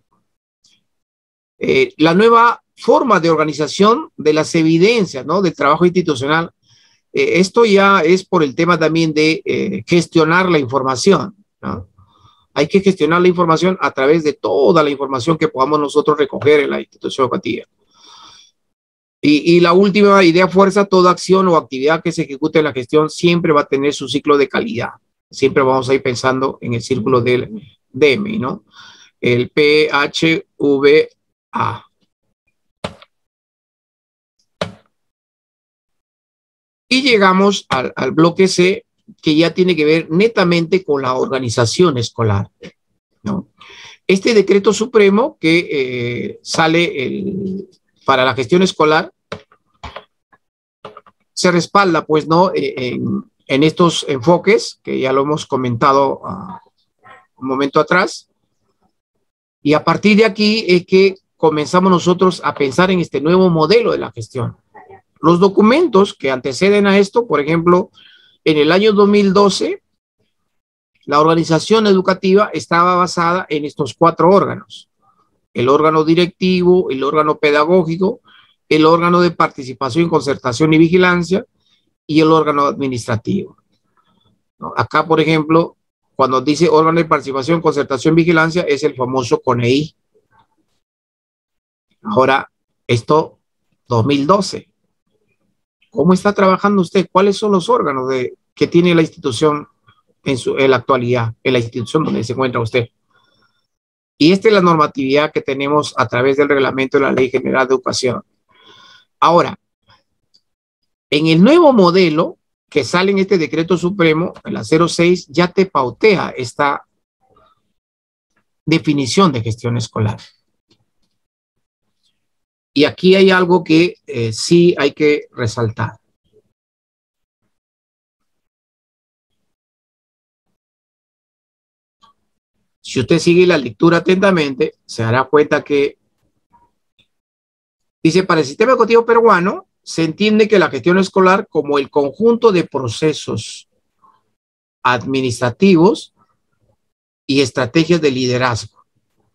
Eh, la nueva forma de organización de las evidencias, ¿no?, del trabajo institucional. Eh, esto ya es por el tema también de eh, gestionar la información, ¿no? Hay que gestionar la información a través de toda la información que podamos nosotros recoger en la institución educativa. Y, y la última idea fuerza, toda acción o actividad que se ejecute en la gestión siempre va a tener su ciclo de calidad. Siempre vamos a ir pensando en el círculo del D M I, ¿no? El P H V A. Y llegamos al, al bloque C, que ya tiene que ver netamente con la organización escolar, ¿no? Este decreto supremo que eh, sale el, para la gestión escolar se respalda, pues, ¿no?, en, en estos enfoques que ya lo hemos comentado uh, un momento atrás. Y a partir de aquí es que comenzamos nosotros a pensar en este nuevo modelo de la gestión. Los documentos que anteceden a esto, por ejemplo, en el año dos mil doce, la organización educativa estaba basada en estos cuatro órganos: el órgano directivo, el órgano pedagógico, el órgano de participación, concertación y vigilancia y el órgano administrativo. ¿No? Acá, por ejemplo, cuando dice órgano de participación, concertación y vigilancia, es el famoso CONEI. Ahora, esto dos mil doce. ¿Cómo está trabajando usted? ¿Cuáles son los órganos de, que tiene la institución en, su, en la actualidad, en la institución donde se encuentra usted? Y esta es la normatividad que tenemos a través del reglamento de la Ley General de Educación. Ahora, en el nuevo modelo que sale en este decreto supremo, en la cero seis, ya te pautea esta definición de gestión escolar. Y aquí hay algo que eh, sí hay que resaltar. Si usted sigue la lectura atentamente, se dará cuenta que dice: para el sistema educativo peruano se entiende que la gestión escolar como el conjunto de procesos administrativos y estrategias de liderazgo.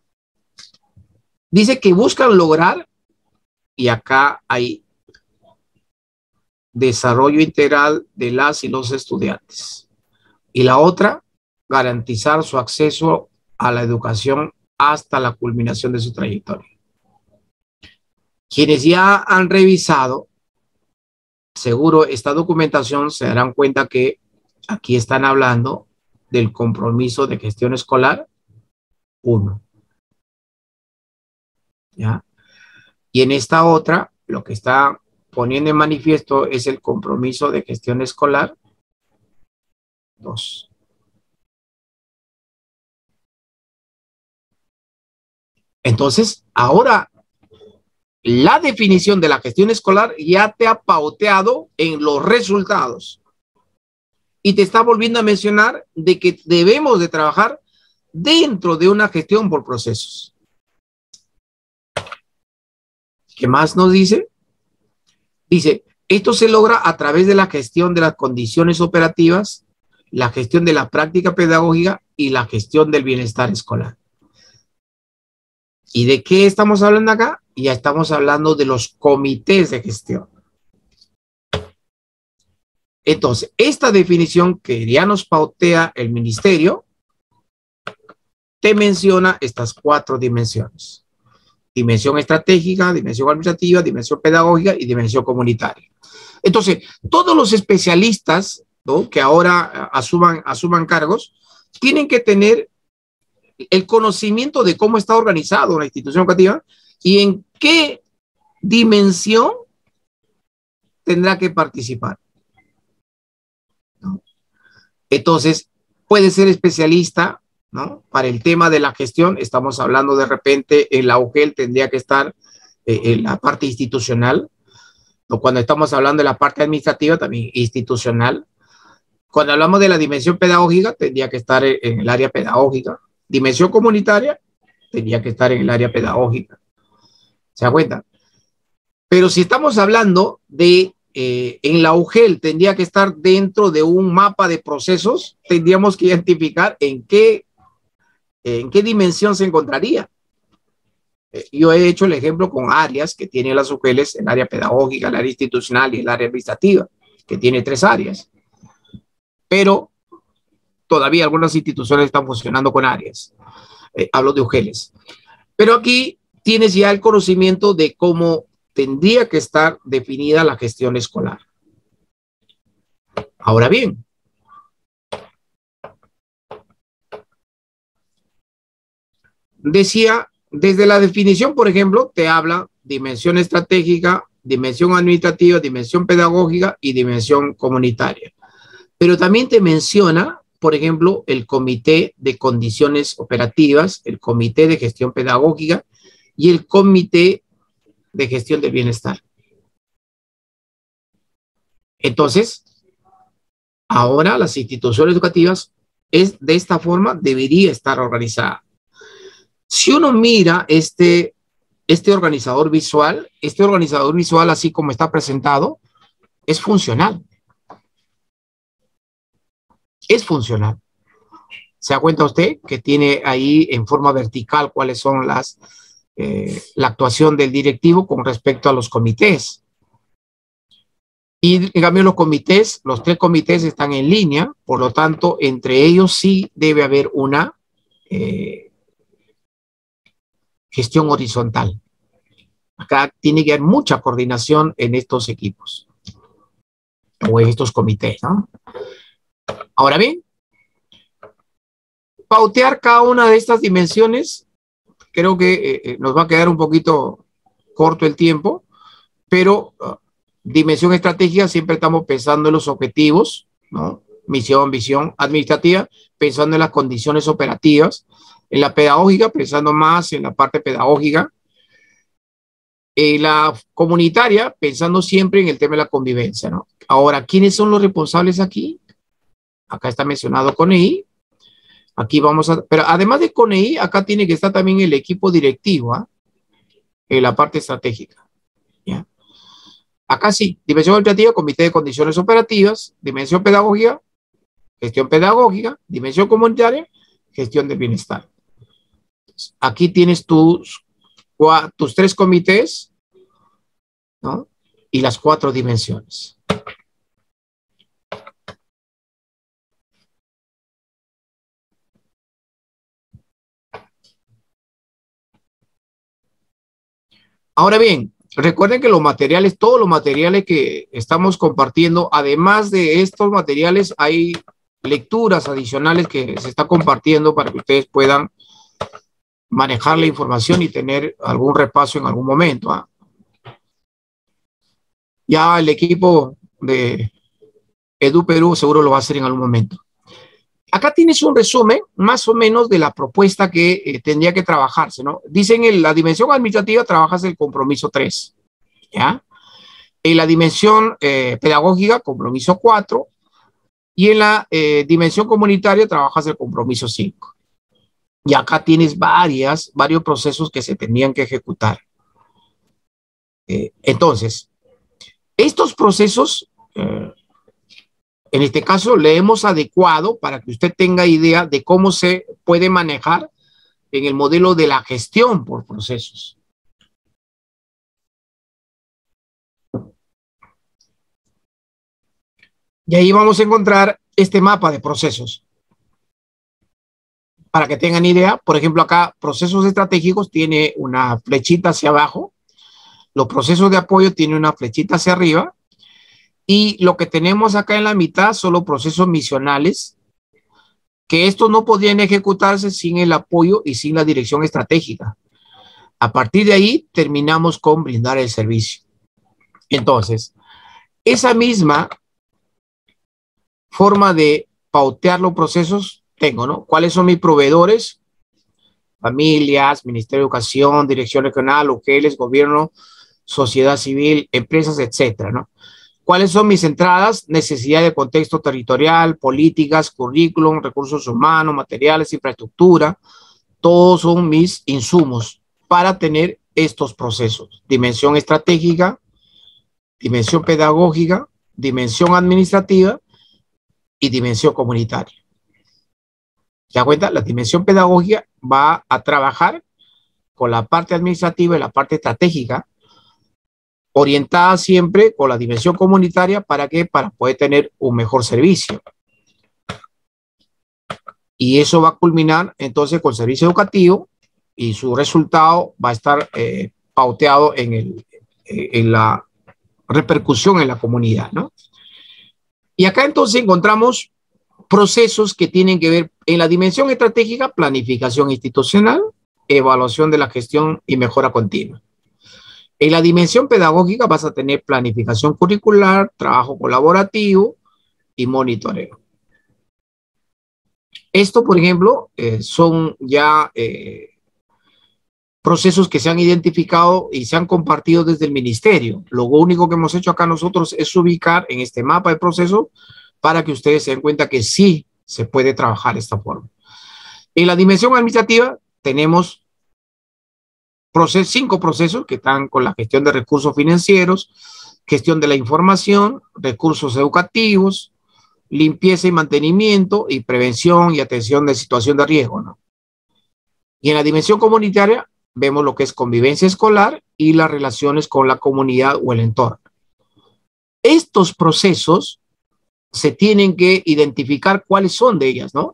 Dice que buscan lograr, y acá hay desarrollo integral de las y los estudiantes. Y la otra, garantizar su acceso a la educación hasta la culminación de su trayectoria. Quienes ya han revisado, seguro, esta documentación se darán cuenta que aquí están hablando del compromiso de gestión escolar uno. ¿Ya? Y en esta otra, lo que está poniendo en manifiesto es el compromiso de gestión escolar dos. Entonces, ahora la definición de la gestión escolar ya te ha pauteado en los resultados y te está volviendo a mencionar de que debemos de trabajar dentro de una gestión por procesos. ¿Qué más nos dice? Dice, esto se logra a través de la gestión de las condiciones operativas, la gestión de la práctica pedagógica y la gestión del bienestar escolar. ¿Y de qué estamos hablando acá? Ya estamos hablando de los comités de gestión. Entonces, esta definición que ya nos pautea el ministerio, te menciona estas cuatro dimensiones. Dimensión estratégica, dimensión administrativa, dimensión pedagógica y dimensión comunitaria. Entonces, todos los especialistas, ¿no?, que ahora asuman, asuman cargos, tienen que tener el conocimiento de cómo está organizado una institución educativa y en qué dimensión tendrá que participar, ¿no? Entonces, puede ser especialista, ¿no?, para el tema de la gestión. Estamos hablando de repente en la U G E L tendría que estar eh, en la parte institucional, o cuando estamos hablando de la parte administrativa también institucional. Cuando hablamos de la dimensión pedagógica tendría que estar en, en el área pedagógica. Dimensión comunitaria tendría que estar en el área pedagógica. ¿Se da cuenta? Pero si estamos hablando de eh, en la U G E L tendría que estar dentro de un mapa de procesos, tendríamos que identificar en qué ¿en qué dimensión se encontraría? Yo he hecho el ejemplo con áreas que tienen las U G E Ls: el área pedagógica, el área institucional y el área administrativa, que tiene tres áreas. Pero todavía algunas instituciones están funcionando con áreas. Eh, hablo de U G E Ls. Pero aquí tienes ya el conocimiento de cómo tendría que estar definida la gestión escolar. Ahora bien, decía, desde la definición, por ejemplo, te habla dimensión estratégica, dimensión administrativa, dimensión pedagógica y dimensión comunitaria. Pero también te menciona, por ejemplo, el comité de condiciones operativas, el comité de gestión pedagógica y el comité de gestión del bienestar. Entonces, ahora las instituciones educativas es de esta forma debería estar organizada. Si uno mira este este organizador visual, este organizador visual, así como está presentado, es funcional. Es funcional. ¿Se da cuenta usted que tiene ahí en forma vertical cuáles son las, eh, la actuación del directivo con respecto a los comités? Y en cambio los comités, los tres comités están en línea, por lo tanto, entre ellos sí debe haber una eh, gestión horizontal. Acá tiene que haber mucha coordinación en estos equipos o en estos comités, ¿no? Ahora bien, pautear cada una de estas dimensiones, creo que eh, nos va a quedar un poquito corto el tiempo, pero uh, dimensión estratégica siempre estamos pensando en los objetivos, ¿no? Misión, visión administrativa, pensando en las condiciones operativas, en la pedagógica, pensando más en la parte pedagógica, en la comunitaria, pensando siempre en el tema de la convivencia, ¿no? Ahora, ¿quiénes son los responsables aquí? Acá está mencionado CONEI. Aquí vamos a, pero además de CONEI, acá tiene que estar también el equipo directivo, ¿eh? En la parte estratégica, ¿ya? Acá sí, dimensión operativa, comité de condiciones operativas, dimensión pedagógica, gestión pedagógica, dimensión comunitaria, gestión del bienestar. Aquí tienes tus, tus tres comités, ¿no? Y las cuatro dimensiones. Ahora bien, recuerden que los materiales, todos los materiales que estamos compartiendo, además de estos materiales, hay lecturas adicionales que se está compartiendo para que ustedes puedan manejar la información y tener algún repaso en algún momento, ¿eh? Ya el equipo de Edu Perú seguro lo va a hacer en algún momento. Acá tienes un resumen más o menos de la propuesta que eh, tendría que trabajarse, ¿no? Dicen en la dimensión administrativa trabajas el compromiso tres, ¿ya? En la dimensión eh, pedagógica, compromiso cuatro, y en la eh, dimensión comunitaria trabajas el compromiso cinco. Y acá tienes varias, varios procesos que se tendrían que ejecutar. Eh, entonces, estos procesos... Eh, En este caso, le hemos adecuado para que usted tenga idea de cómo se puede manejar en el modelo de la gestión por procesos. Y ahí vamos a encontrar este mapa de procesos. Para que tengan idea, por ejemplo, acá, procesos estratégicos tiene una flechita hacia abajo. Los procesos de apoyo tienen una flechita hacia arriba. Y lo que tenemos acá en la mitad son los procesos misionales, que estos no podrían ejecutarse sin el apoyo y sin la dirección estratégica. A partir de ahí terminamos con brindar el servicio. Entonces, esa misma forma de pautear los procesos tengo, ¿no? ¿Cuáles son mis proveedores? Familias, Ministerio de Educación, Dirección Regional, U G Ls, Gobierno, Sociedad Civil, empresas, etcétera, ¿no? ¿Cuáles son mis entradas? Necesidad de contexto territorial, políticas, currículum, recursos humanos, materiales, infraestructura. Todos son mis insumos para tener estos procesos. Dimensión estratégica, dimensión pedagógica, dimensión administrativa y dimensión comunitaria. ¿Se da cuenta? La dimensión pedagógica va a trabajar con la parte administrativa y la parte estratégica, orientada siempre con la dimensión comunitaria. ¿Para qué? Para poder tener un mejor servicio. Y eso va a culminar entonces con el servicio educativo y su resultado va a estar eh, pauteado en, el, en la repercusión en la comunidad, ¿no? Y acá entonces encontramos procesos que tienen que ver en la dimensión estratégica, planificación institucional, evaluación de la gestión y mejora continua. En la dimensión pedagógica vas a tener planificación curricular, trabajo colaborativo y monitoreo. Esto, por ejemplo, eh, son ya eh, procesos que se han identificado y se han compartido desde el ministerio. Lo único que hemos hecho acá nosotros es ubicar en este mapa de procesos para que ustedes se den cuenta que sí se puede trabajar de esta forma. En la dimensión administrativa tenemos proces cinco procesos que están con la gestión de recursos financieros, gestión de la información, recursos educativos, limpieza y mantenimiento, y prevención y atención de situación de riesgo, ¿no? Y en la dimensión comunitaria vemos lo que es convivencia escolar y las relaciones con la comunidad o el entorno. Estos procesos se tienen que identificar cuáles son de ellas, ¿no?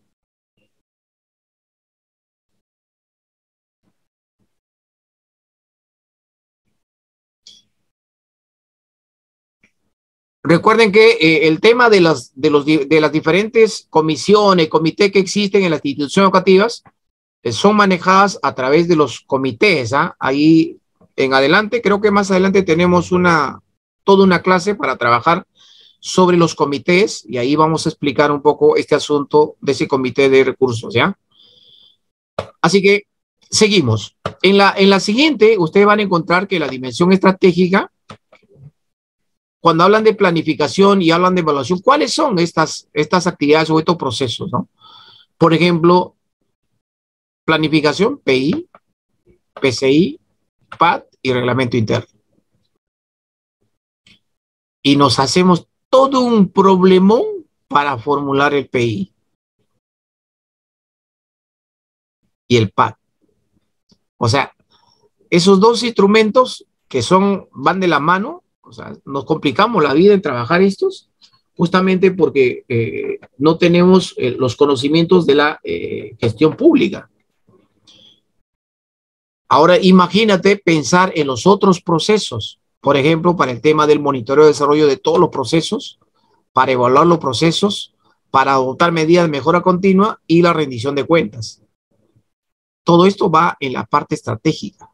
Recuerden que eh, el tema de las, de, los, de las diferentes comisiones, comités que existen en las instituciones educativas eh, son manejadas a través de los comités. ¿ah? Ahí en adelante, creo que más adelante tenemos una, toda una clase para trabajar sobre los comités y ahí vamos a explicar un poco este asunto de ese comité de recursos, ¿ya? Así que seguimos. En la, en la siguiente, ustedes van a encontrar que la dimensión estratégica, cuando hablan de planificación y hablan de evaluación, ¿cuáles son estas, estas actividades o estos procesos, ¿no? Por ejemplo, planificación, P I, P C I, P A D y reglamento interno. Y nos hacemos todo un problemón para formular el P I y el P A D. O sea, esos dos instrumentos que son, van de la mano, o sea, nos complicamos la vida en trabajar estos, justamente porque eh, no tenemos eh, los conocimientos de la eh, gestión pública. Ahora, imagínate pensar en los otros procesos, por ejemplo, para el tema del monitoreo de desarrollo de todos los procesos, para evaluar los procesos, para adoptar medidas de mejora continua y la rendición de cuentas. Todo esto va en la parte estratégica.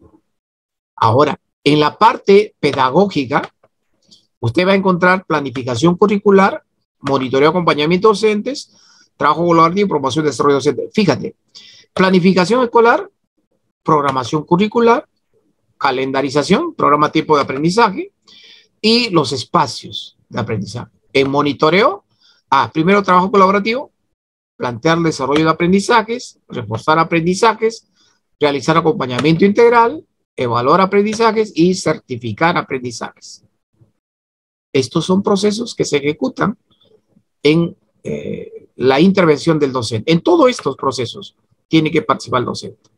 Ahora, en la parte pedagógica, usted va a encontrar planificación curricular, monitoreo, acompañamiento docentes, trabajo colaborativo y promoción de desarrollo docente. Fíjate, planificación escolar, programación curricular, calendarización, programa tiempo de aprendizaje y los espacios de aprendizaje. En monitoreo, ah, primero trabajo colaborativo, plantear desarrollo de aprendizajes, reforzar aprendizajes, realizar acompañamiento integral, evaluar aprendizajes y certificar aprendizajes. Estos son procesos que se ejecutan en eh, la intervención del docente. En todos estos procesos tiene que participar el docente.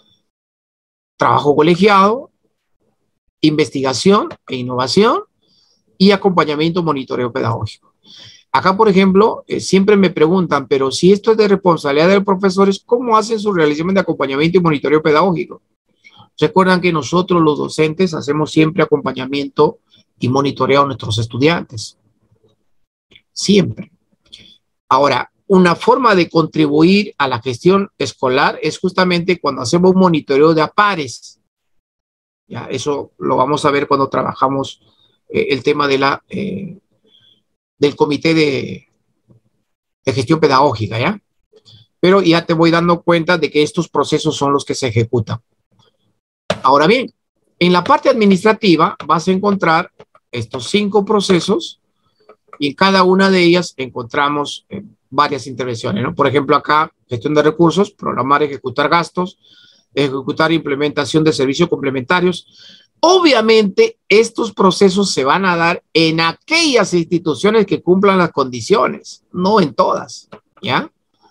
Trabajo colegiado, investigación e innovación y acompañamiento, monitoreo pedagógico. Acá, por ejemplo, eh, siempre me preguntan, pero si esto es de responsabilidad de los profesores, ¿cómo hacen su realización de acompañamiento y monitoreo pedagógico? Recuerdan que nosotros los docentes hacemos siempre acompañamiento y monitoreo a nuestros estudiantes. Siempre. Ahora, una forma de contribuir a la gestión escolar es justamente cuando hacemos un monitoreo de a pares. Ya, eso lo vamos a ver cuando trabajamos eh, el tema de la, eh, del comité de, de gestión pedagógica, ¿ya? Pero ya te voy dando cuenta de que estos procesos son los que se ejecutan. Ahora bien, en la parte administrativa vas a encontrar estos cinco procesos y en cada una de ellas encontramos eh, varias intervenciones, ¿no? Por ejemplo, acá, gestión de recursos, programar, ejecutar gastos, ejecutar implementación de servicios complementarios. Obviamente, estos procesos se van a dar en aquellas instituciones que cumplan las condiciones, no en todas, ¿ya?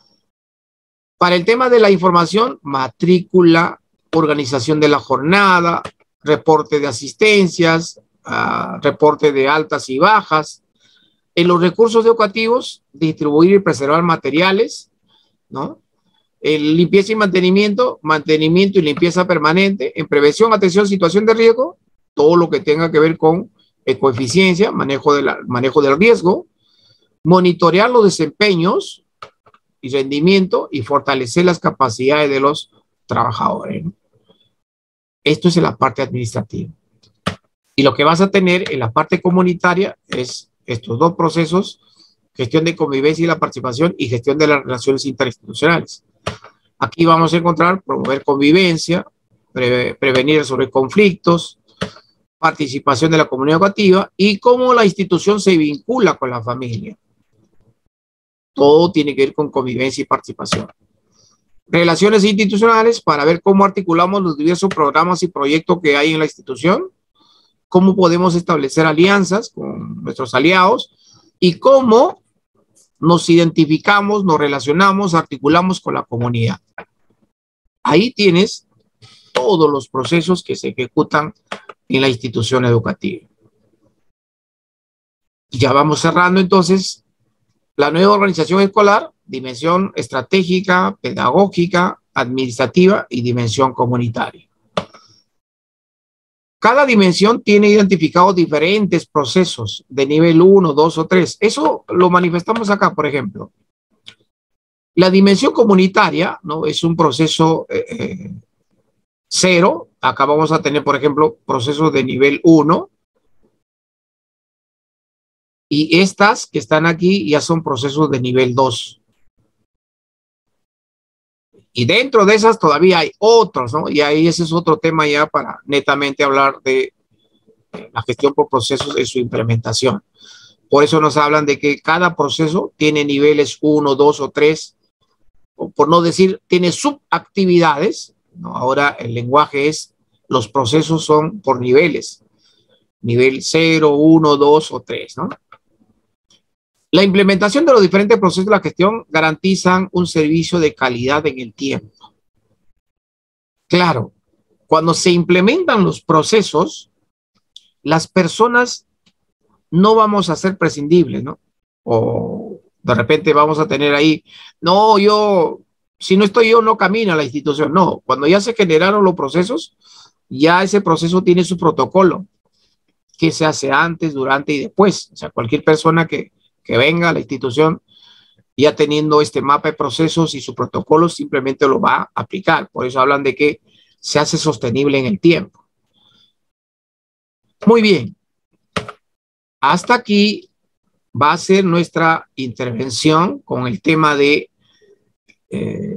Para el tema de la información, matrícula, organización de la jornada, reporte de asistencias, uh, reporte de altas y bajas. En los recursos educativos, distribuir y preservar materiales, ¿no? En limpieza y mantenimiento, mantenimiento y limpieza permanente. En prevención, atención, situación de riesgo, todo lo que tenga que ver con ecoeficiencia, manejo, de la, manejo del riesgo, monitorear los desempeños y rendimiento y fortalecer las capacidades de los trabajadores, ¿no? Esto es en la parte administrativa. Y lo que vas a tener en la parte comunitaria es estos dos procesos, gestión de convivencia y la participación y gestión de las relaciones interinstitucionales. Aquí vamos a encontrar promover convivencia, pre prevenir sobre conflictos, participación de la comunidad educativa y cómo la institución se vincula con la familia. Todo tiene que ver con convivencia y participación. Relaciones institucionales para ver cómo articulamos los diversos programas y proyectos que hay en la institución, cómo podemos establecer alianzas con nuestros aliados y cómo nos identificamos, nos relacionamos, articulamos con la comunidad. Ahí tienes todos los procesos que se ejecutan en la institución educativa. Ya vamos cerrando entonces la nueva organización escolar, dimensión estratégica, pedagógica, administrativa y dimensión comunitaria. Cada dimensión tiene identificados diferentes procesos de nivel uno, dos o tres. Eso lo manifestamos acá, por ejemplo. La dimensión comunitaria, ¿no? Es un proceso eh, eh, cero. Acá vamos a tener, por ejemplo, procesos de nivel uno. Y estas que están aquí ya son procesos de nivel dos. Y dentro de esas todavía hay otros, ¿no? Y ahí ese es otro tema ya para netamente hablar de la gestión por procesos y su implementación. Por eso nos hablan de que cada proceso tiene niveles uno, dos o tres, o por no decir, tiene subactividades, ¿no? Ahora el lenguaje es, los procesos son por niveles, nivel cero, uno, dos o tres, ¿no? La implementación de los diferentes procesos de la gestión garantizan un servicio de calidad en el tiempo. Claro, cuando se implementan los procesos, las personas no vamos a ser prescindibles, ¿no? O de repente vamos a tener ahí, no, yo, si no estoy yo, no camina la institución. No, cuando ya se generaron los procesos, ya ese proceso tiene su protocolo, que se hace antes, durante y después. O sea, cualquier persona que que venga a la institución ya teniendo este mapa de procesos y su protocolo simplemente lo va a aplicar. Por eso hablan de que se hace sostenible en el tiempo. Muy bien. Hasta aquí va a ser nuestra intervención con el tema de eh,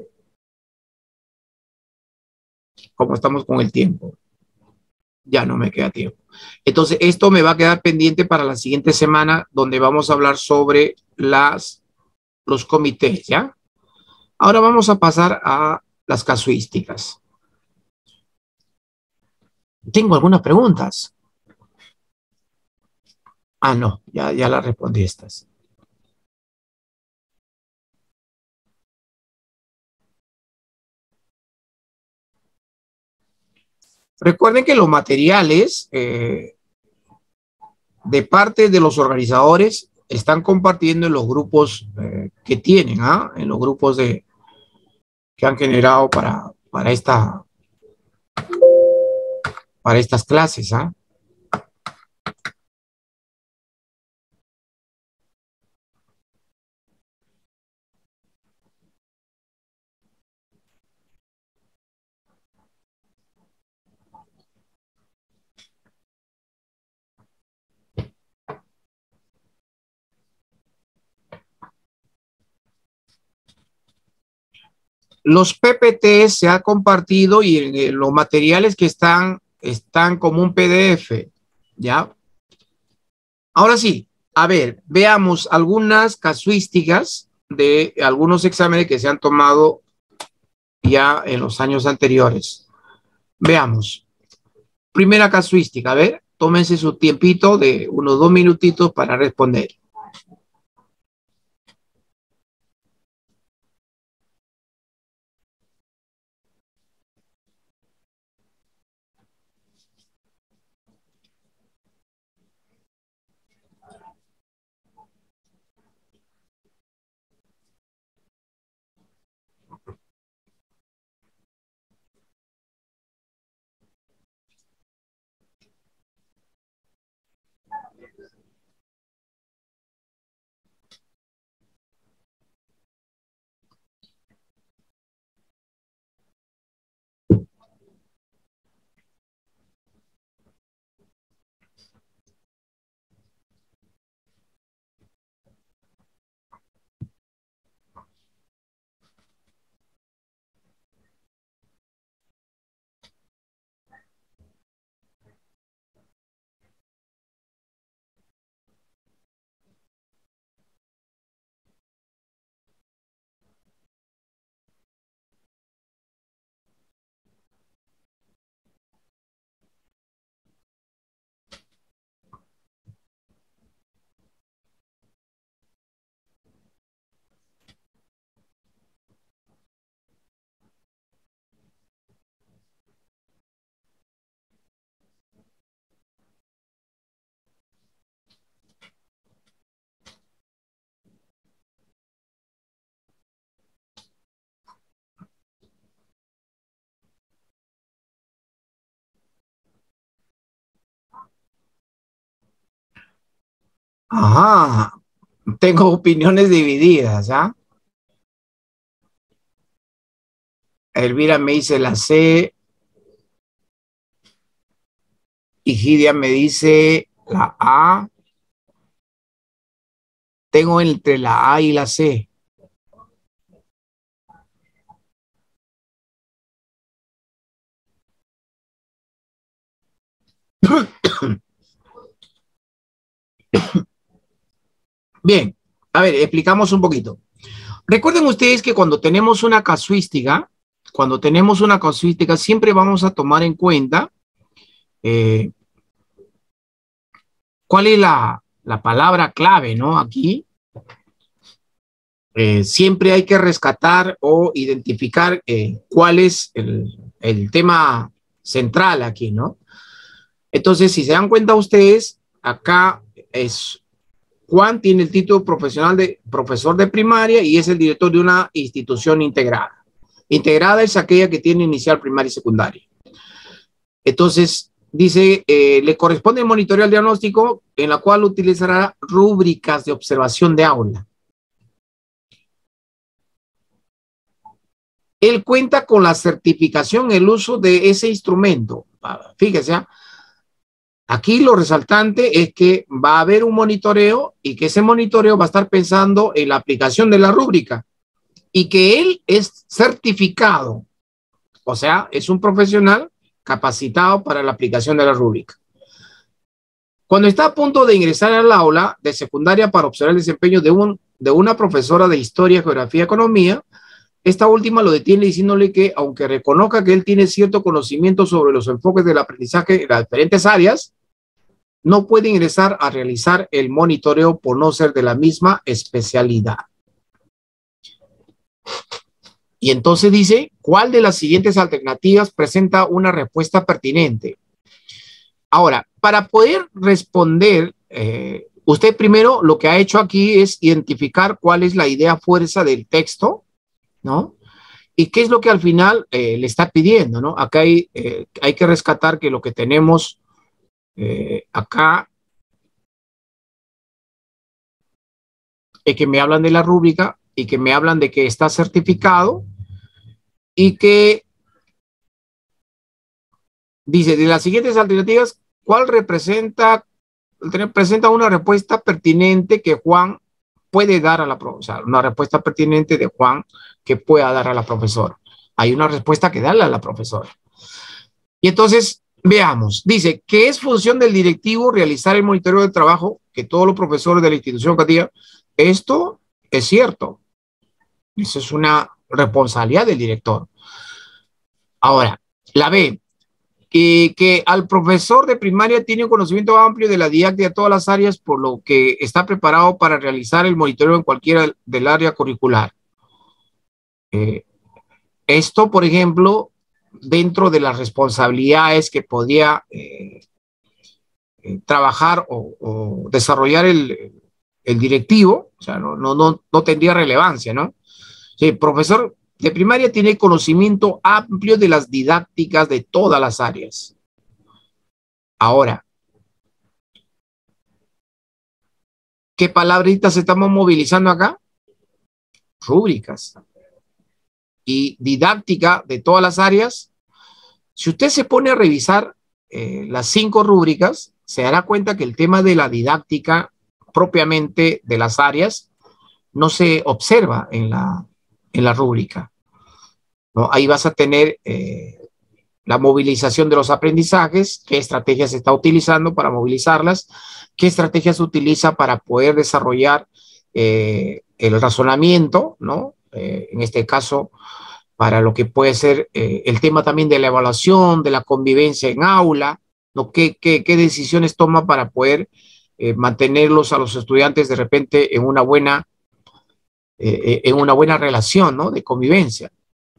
cómo estamos con el tiempo. Ya no me queda tiempo. Entonces, esto me va a quedar pendiente para la siguiente semana, donde vamos a hablar sobre las, los comités, ¿ya? Ahora vamos a pasar a las casuísticas. Tengo algunas preguntas. Ah, no, ya, ya las respondí estas. Recuerden que los materiales eh, de parte de los organizadores están compartiendo en los grupos eh, que tienen, ¿ah? En los grupos de, que han generado para, para, esta, para estas clases, ¿ah? Los P P T se han compartido y eh, los materiales que están, están como un P D F, ¿ya? Ahora sí, a ver, veamos algunas casuísticas de algunos exámenes que se han tomado ya en los años anteriores. Veamos. Primera casuística, a ver, tómense su tiempito de unos dos minutitos para responder. Ajá, tengo opiniones divididas, ¿ah? Elvira me dice la C, y Gidia me dice la A. Tengo entre la A y la C. Bien, a ver, explicamos un poquito. Recuerden ustedes que cuando tenemos una casuística, cuando tenemos una casuística, siempre vamos a tomar en cuenta eh, cuál es la, la palabra clave, ¿no? Aquí eh, siempre hay que rescatar o identificar eh, cuál es el, el tema central aquí, ¿no? Entonces, si se dan cuenta ustedes, acá es Juan tiene el título profesional de profesor de primaria y es el director de una institución integrada. Integrada es aquella que tiene inicial, primaria y secundaria. Entonces, dice, eh, le corresponde el monitoreo al diagnóstico en la cual utilizará rúbricas de observación de aula. Él cuenta con la certificación, el uso de ese instrumento. Fíjese, aquí lo resaltante es que va a haber un monitoreo y que ese monitoreo va a estar pensando en la aplicación de la rúbrica y que él es certificado, o sea, es un profesional capacitado para la aplicación de la rúbrica. Cuando está a punto de ingresar al aula de secundaria para observar el desempeño de, un, de una profesora de historia, geografía, economía, esta última lo detiene diciéndole que, aunque reconozca que él tiene cierto conocimiento sobre los enfoques del aprendizaje en las diferentes áreas, no puede ingresar a realizar el monitoreo por no ser de la misma especialidad. Y entonces dice, ¿cuál de las siguientes alternativas presenta una respuesta pertinente? Ahora, para poder responder, eh, usted primero lo que ha hecho aquí es identificar cuál es la idea fuerza del texto, ¿no? Y qué es lo que al final eh, le está pidiendo, ¿no? Acá hay, eh, hay que rescatar que lo que tenemos eh, acá es que me hablan de la rúbrica y que me hablan de que está certificado y que dice, de las siguientes alternativas, ¿cuál representa, representa una respuesta pertinente que Juan puede dar a la profesora? Una respuesta pertinente de Juan que pueda dar a la profesora. Hay una respuesta que darle a la profesora. Y entonces, veamos. Dice que es función del directivo realizar el monitoreo de trabajo que todos los profesores de la institución educativa. Esto es cierto. Eso es una responsabilidad del director. Ahora, la B, que, que al profesor de primaria tiene un conocimiento amplio de la didáctica de todas las áreas, por lo que está preparado para realizar el monitoreo en cualquiera del área curricular. Eh, esto, por ejemplo, dentro de las responsabilidades que podía eh, eh, trabajar o, o desarrollar el, el directivo, o sea, no, no, no, no tendría relevancia, ¿no? Sí, el profesor de primaria tiene conocimiento amplio de las didácticas de todas las áreas. Ahora, ¿qué palabritas estamos movilizando acá? Rúbricas. Y didáctica de todas las áreas. Si usted se pone a revisar eh, las cinco rúbricas, se dará cuenta que el tema de la didáctica propiamente de las áreas no se observa en la, en la rúbrica, ¿no? Ahí vas a tener eh, la movilización de los aprendizajes, qué estrategias se está utilizando para movilizarlas, qué estrategias se utiliza para poder desarrollar eh, el razonamiento, ¿no? Eh, en este caso, para lo que puede ser eh, el tema también de la evaluación, de la convivencia en aula, ¿no? ¿Qué, qué, qué decisiones toma para poder eh, mantenerlos a los estudiantes de repente en una buena, eh, en una buena relación, ¿no? De convivencia.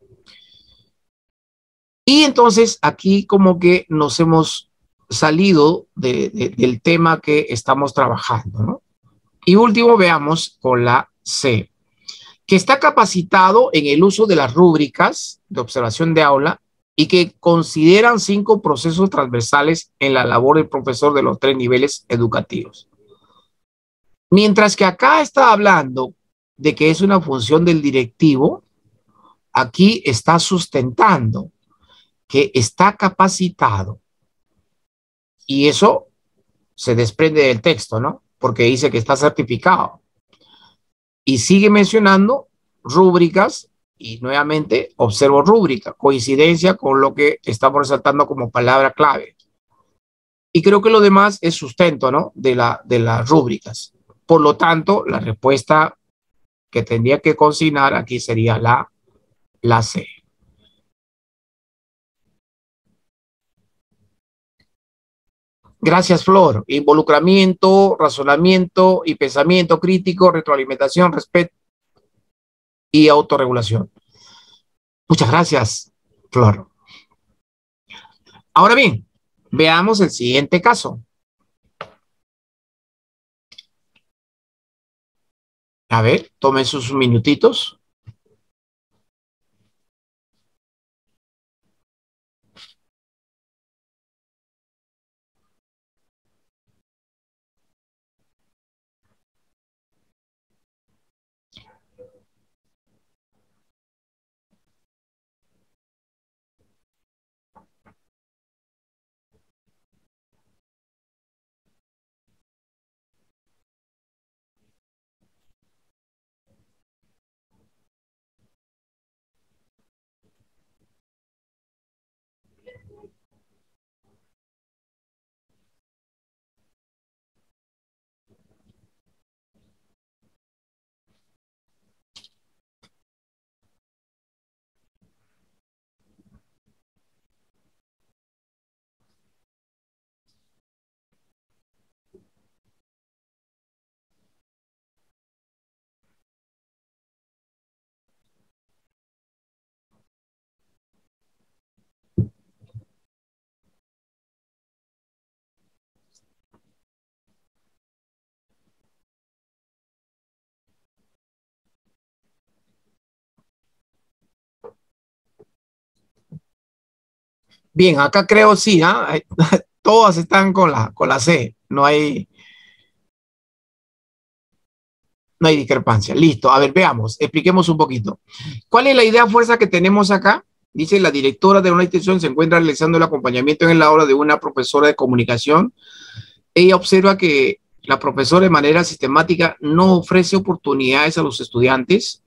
Y entonces aquí como que nos hemos salido de, de, del tema que estamos trabajando, ¿no? Y último, veamos con la C, que está capacitado en el uso de las rúbricas de observación de aula y que consideran cinco procesos transversales en la labor del profesor de los tres niveles educativos. Mientras que acá está hablando de que es una función del directivo, aquí está sustentando que está capacitado. Y eso se desprende del texto, ¿no? Porque dice que está certificado. Y sigue mencionando rúbricas y nuevamente observo rúbrica, coincidencia con lo que estamos resaltando como palabra clave. Y creo que lo demás es sustento, ¿no? De, la, de las rúbricas. Por lo tanto, la respuesta que tendría que consignar aquí sería la, la C. Gracias, Flor. Involucramiento, razonamiento y pensamiento crítico, retroalimentación, respeto y autorregulación. Muchas gracias, Flor. Ahora bien, veamos el siguiente caso. A ver, tomen sus minutitos. Bien, acá creo sí, ¿eh? Todas están con la, con la C. No hay, no hay discrepancia. Listo. A ver, veamos. Expliquemos un poquito. ¿Cuál es la idea fuerza que tenemos acá? Dice, la directora de una institución se encuentra realizando el acompañamiento en la aula de una profesora de comunicación. Ella observa que la profesora de manera sistemática no ofrece oportunidades a los estudiantes.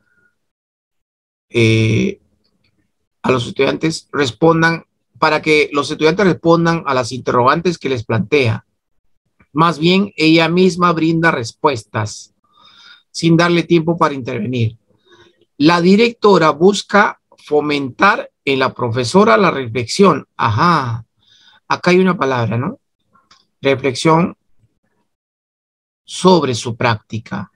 Eh, a los estudiantes respondan, para que los estudiantes respondan a las interrogantes que les plantea. Más bien, ella misma brinda respuestas sin darle tiempo para intervenir. La directora busca fomentar en la profesora la reflexión. Ajá, acá hay una palabra, ¿no? Reflexión sobre su práctica.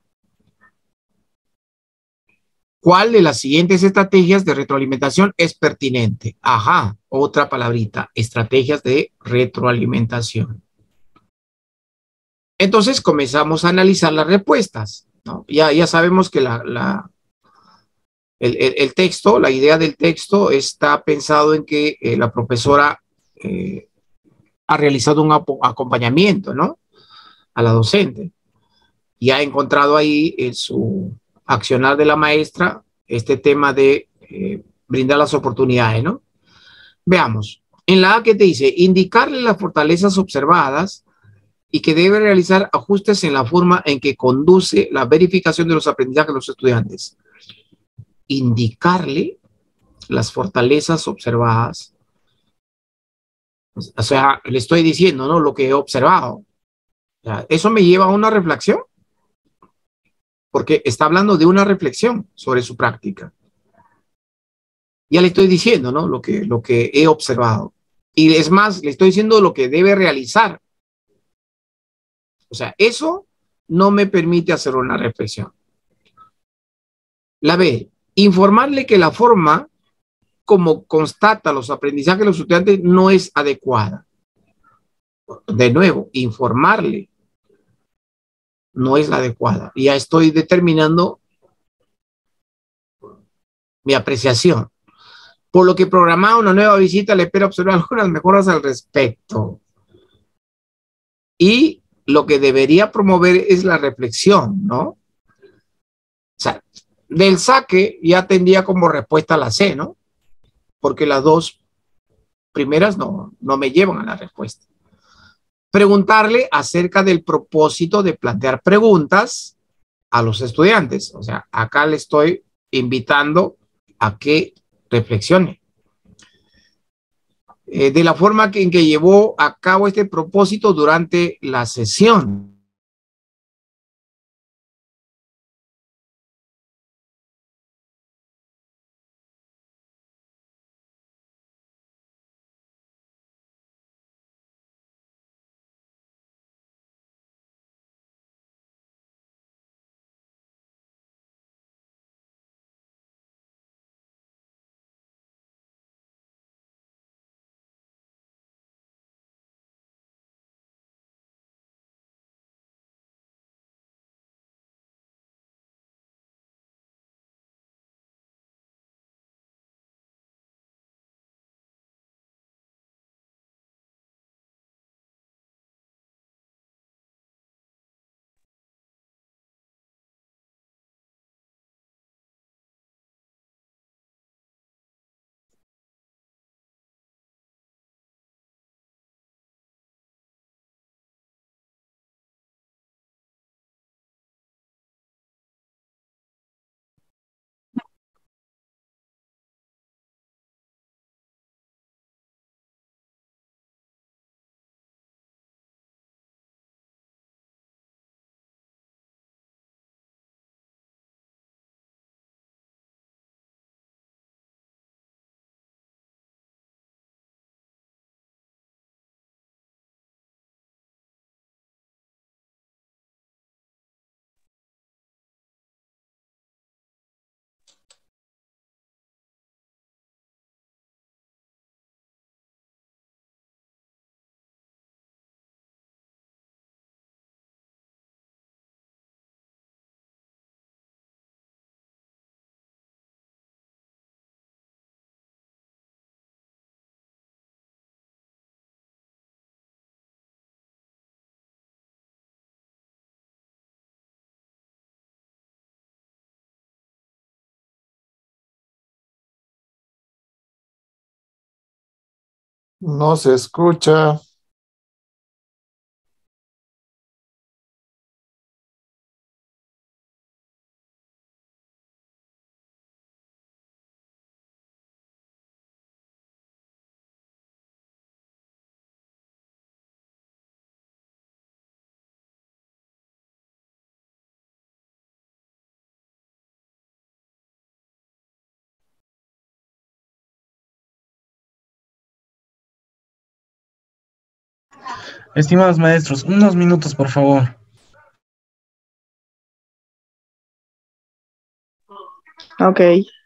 ¿Cuál de las siguientes estrategias de retroalimentación es pertinente? Ajá, otra palabrita, estrategias de retroalimentación. Entonces comenzamos a analizar las respuestas, ¿no? Ya, ya sabemos que la, la, el, el, el texto, la idea del texto está pensado en que eh, la profesora eh, ha realizado un acompañamiento, ¿no? A la docente y ha encontrado ahí en su accionar de la maestra este tema de eh, brindar las oportunidades, ¿no? Veamos. En la A, que te dice, indicarle las fortalezas observadas y que debe realizar ajustes en la forma en que conduce la verificación de los aprendizajes de los estudiantes. Indicarle las fortalezas observadas. O sea, le estoy diciendo, ¿no? Lo que he observado. O sea, eso me lleva a una reflexión, porque está hablando de una reflexión sobre su práctica. Ya le estoy diciendo, ¿no? Lo que, lo que he observado. Y es más, le estoy diciendo lo que debe realizar. O sea, eso no me permite hacer una reflexión. La B, informarle que la forma como constata los aprendizajes de los estudiantes no es adecuada. De nuevo, informarle no es la adecuada. Y ya estoy determinando mi apreciación. Por lo que programada una nueva visita, le espero observar algunas mejoras al respecto. Y lo que debería promover es la reflexión, ¿no? O sea, del saque ya tendría como respuesta la C, ¿no? Porque las dos primeras no, no me llevan a la respuesta. Preguntarle acerca del propósito de plantear preguntas a los estudiantes. O sea, acá le estoy invitando a que reflexione. Eh, de la forma que, en que llevó a cabo este propósito durante la sesión. No se escucha. Estimados maestros, unos minutos, por favor. Ok.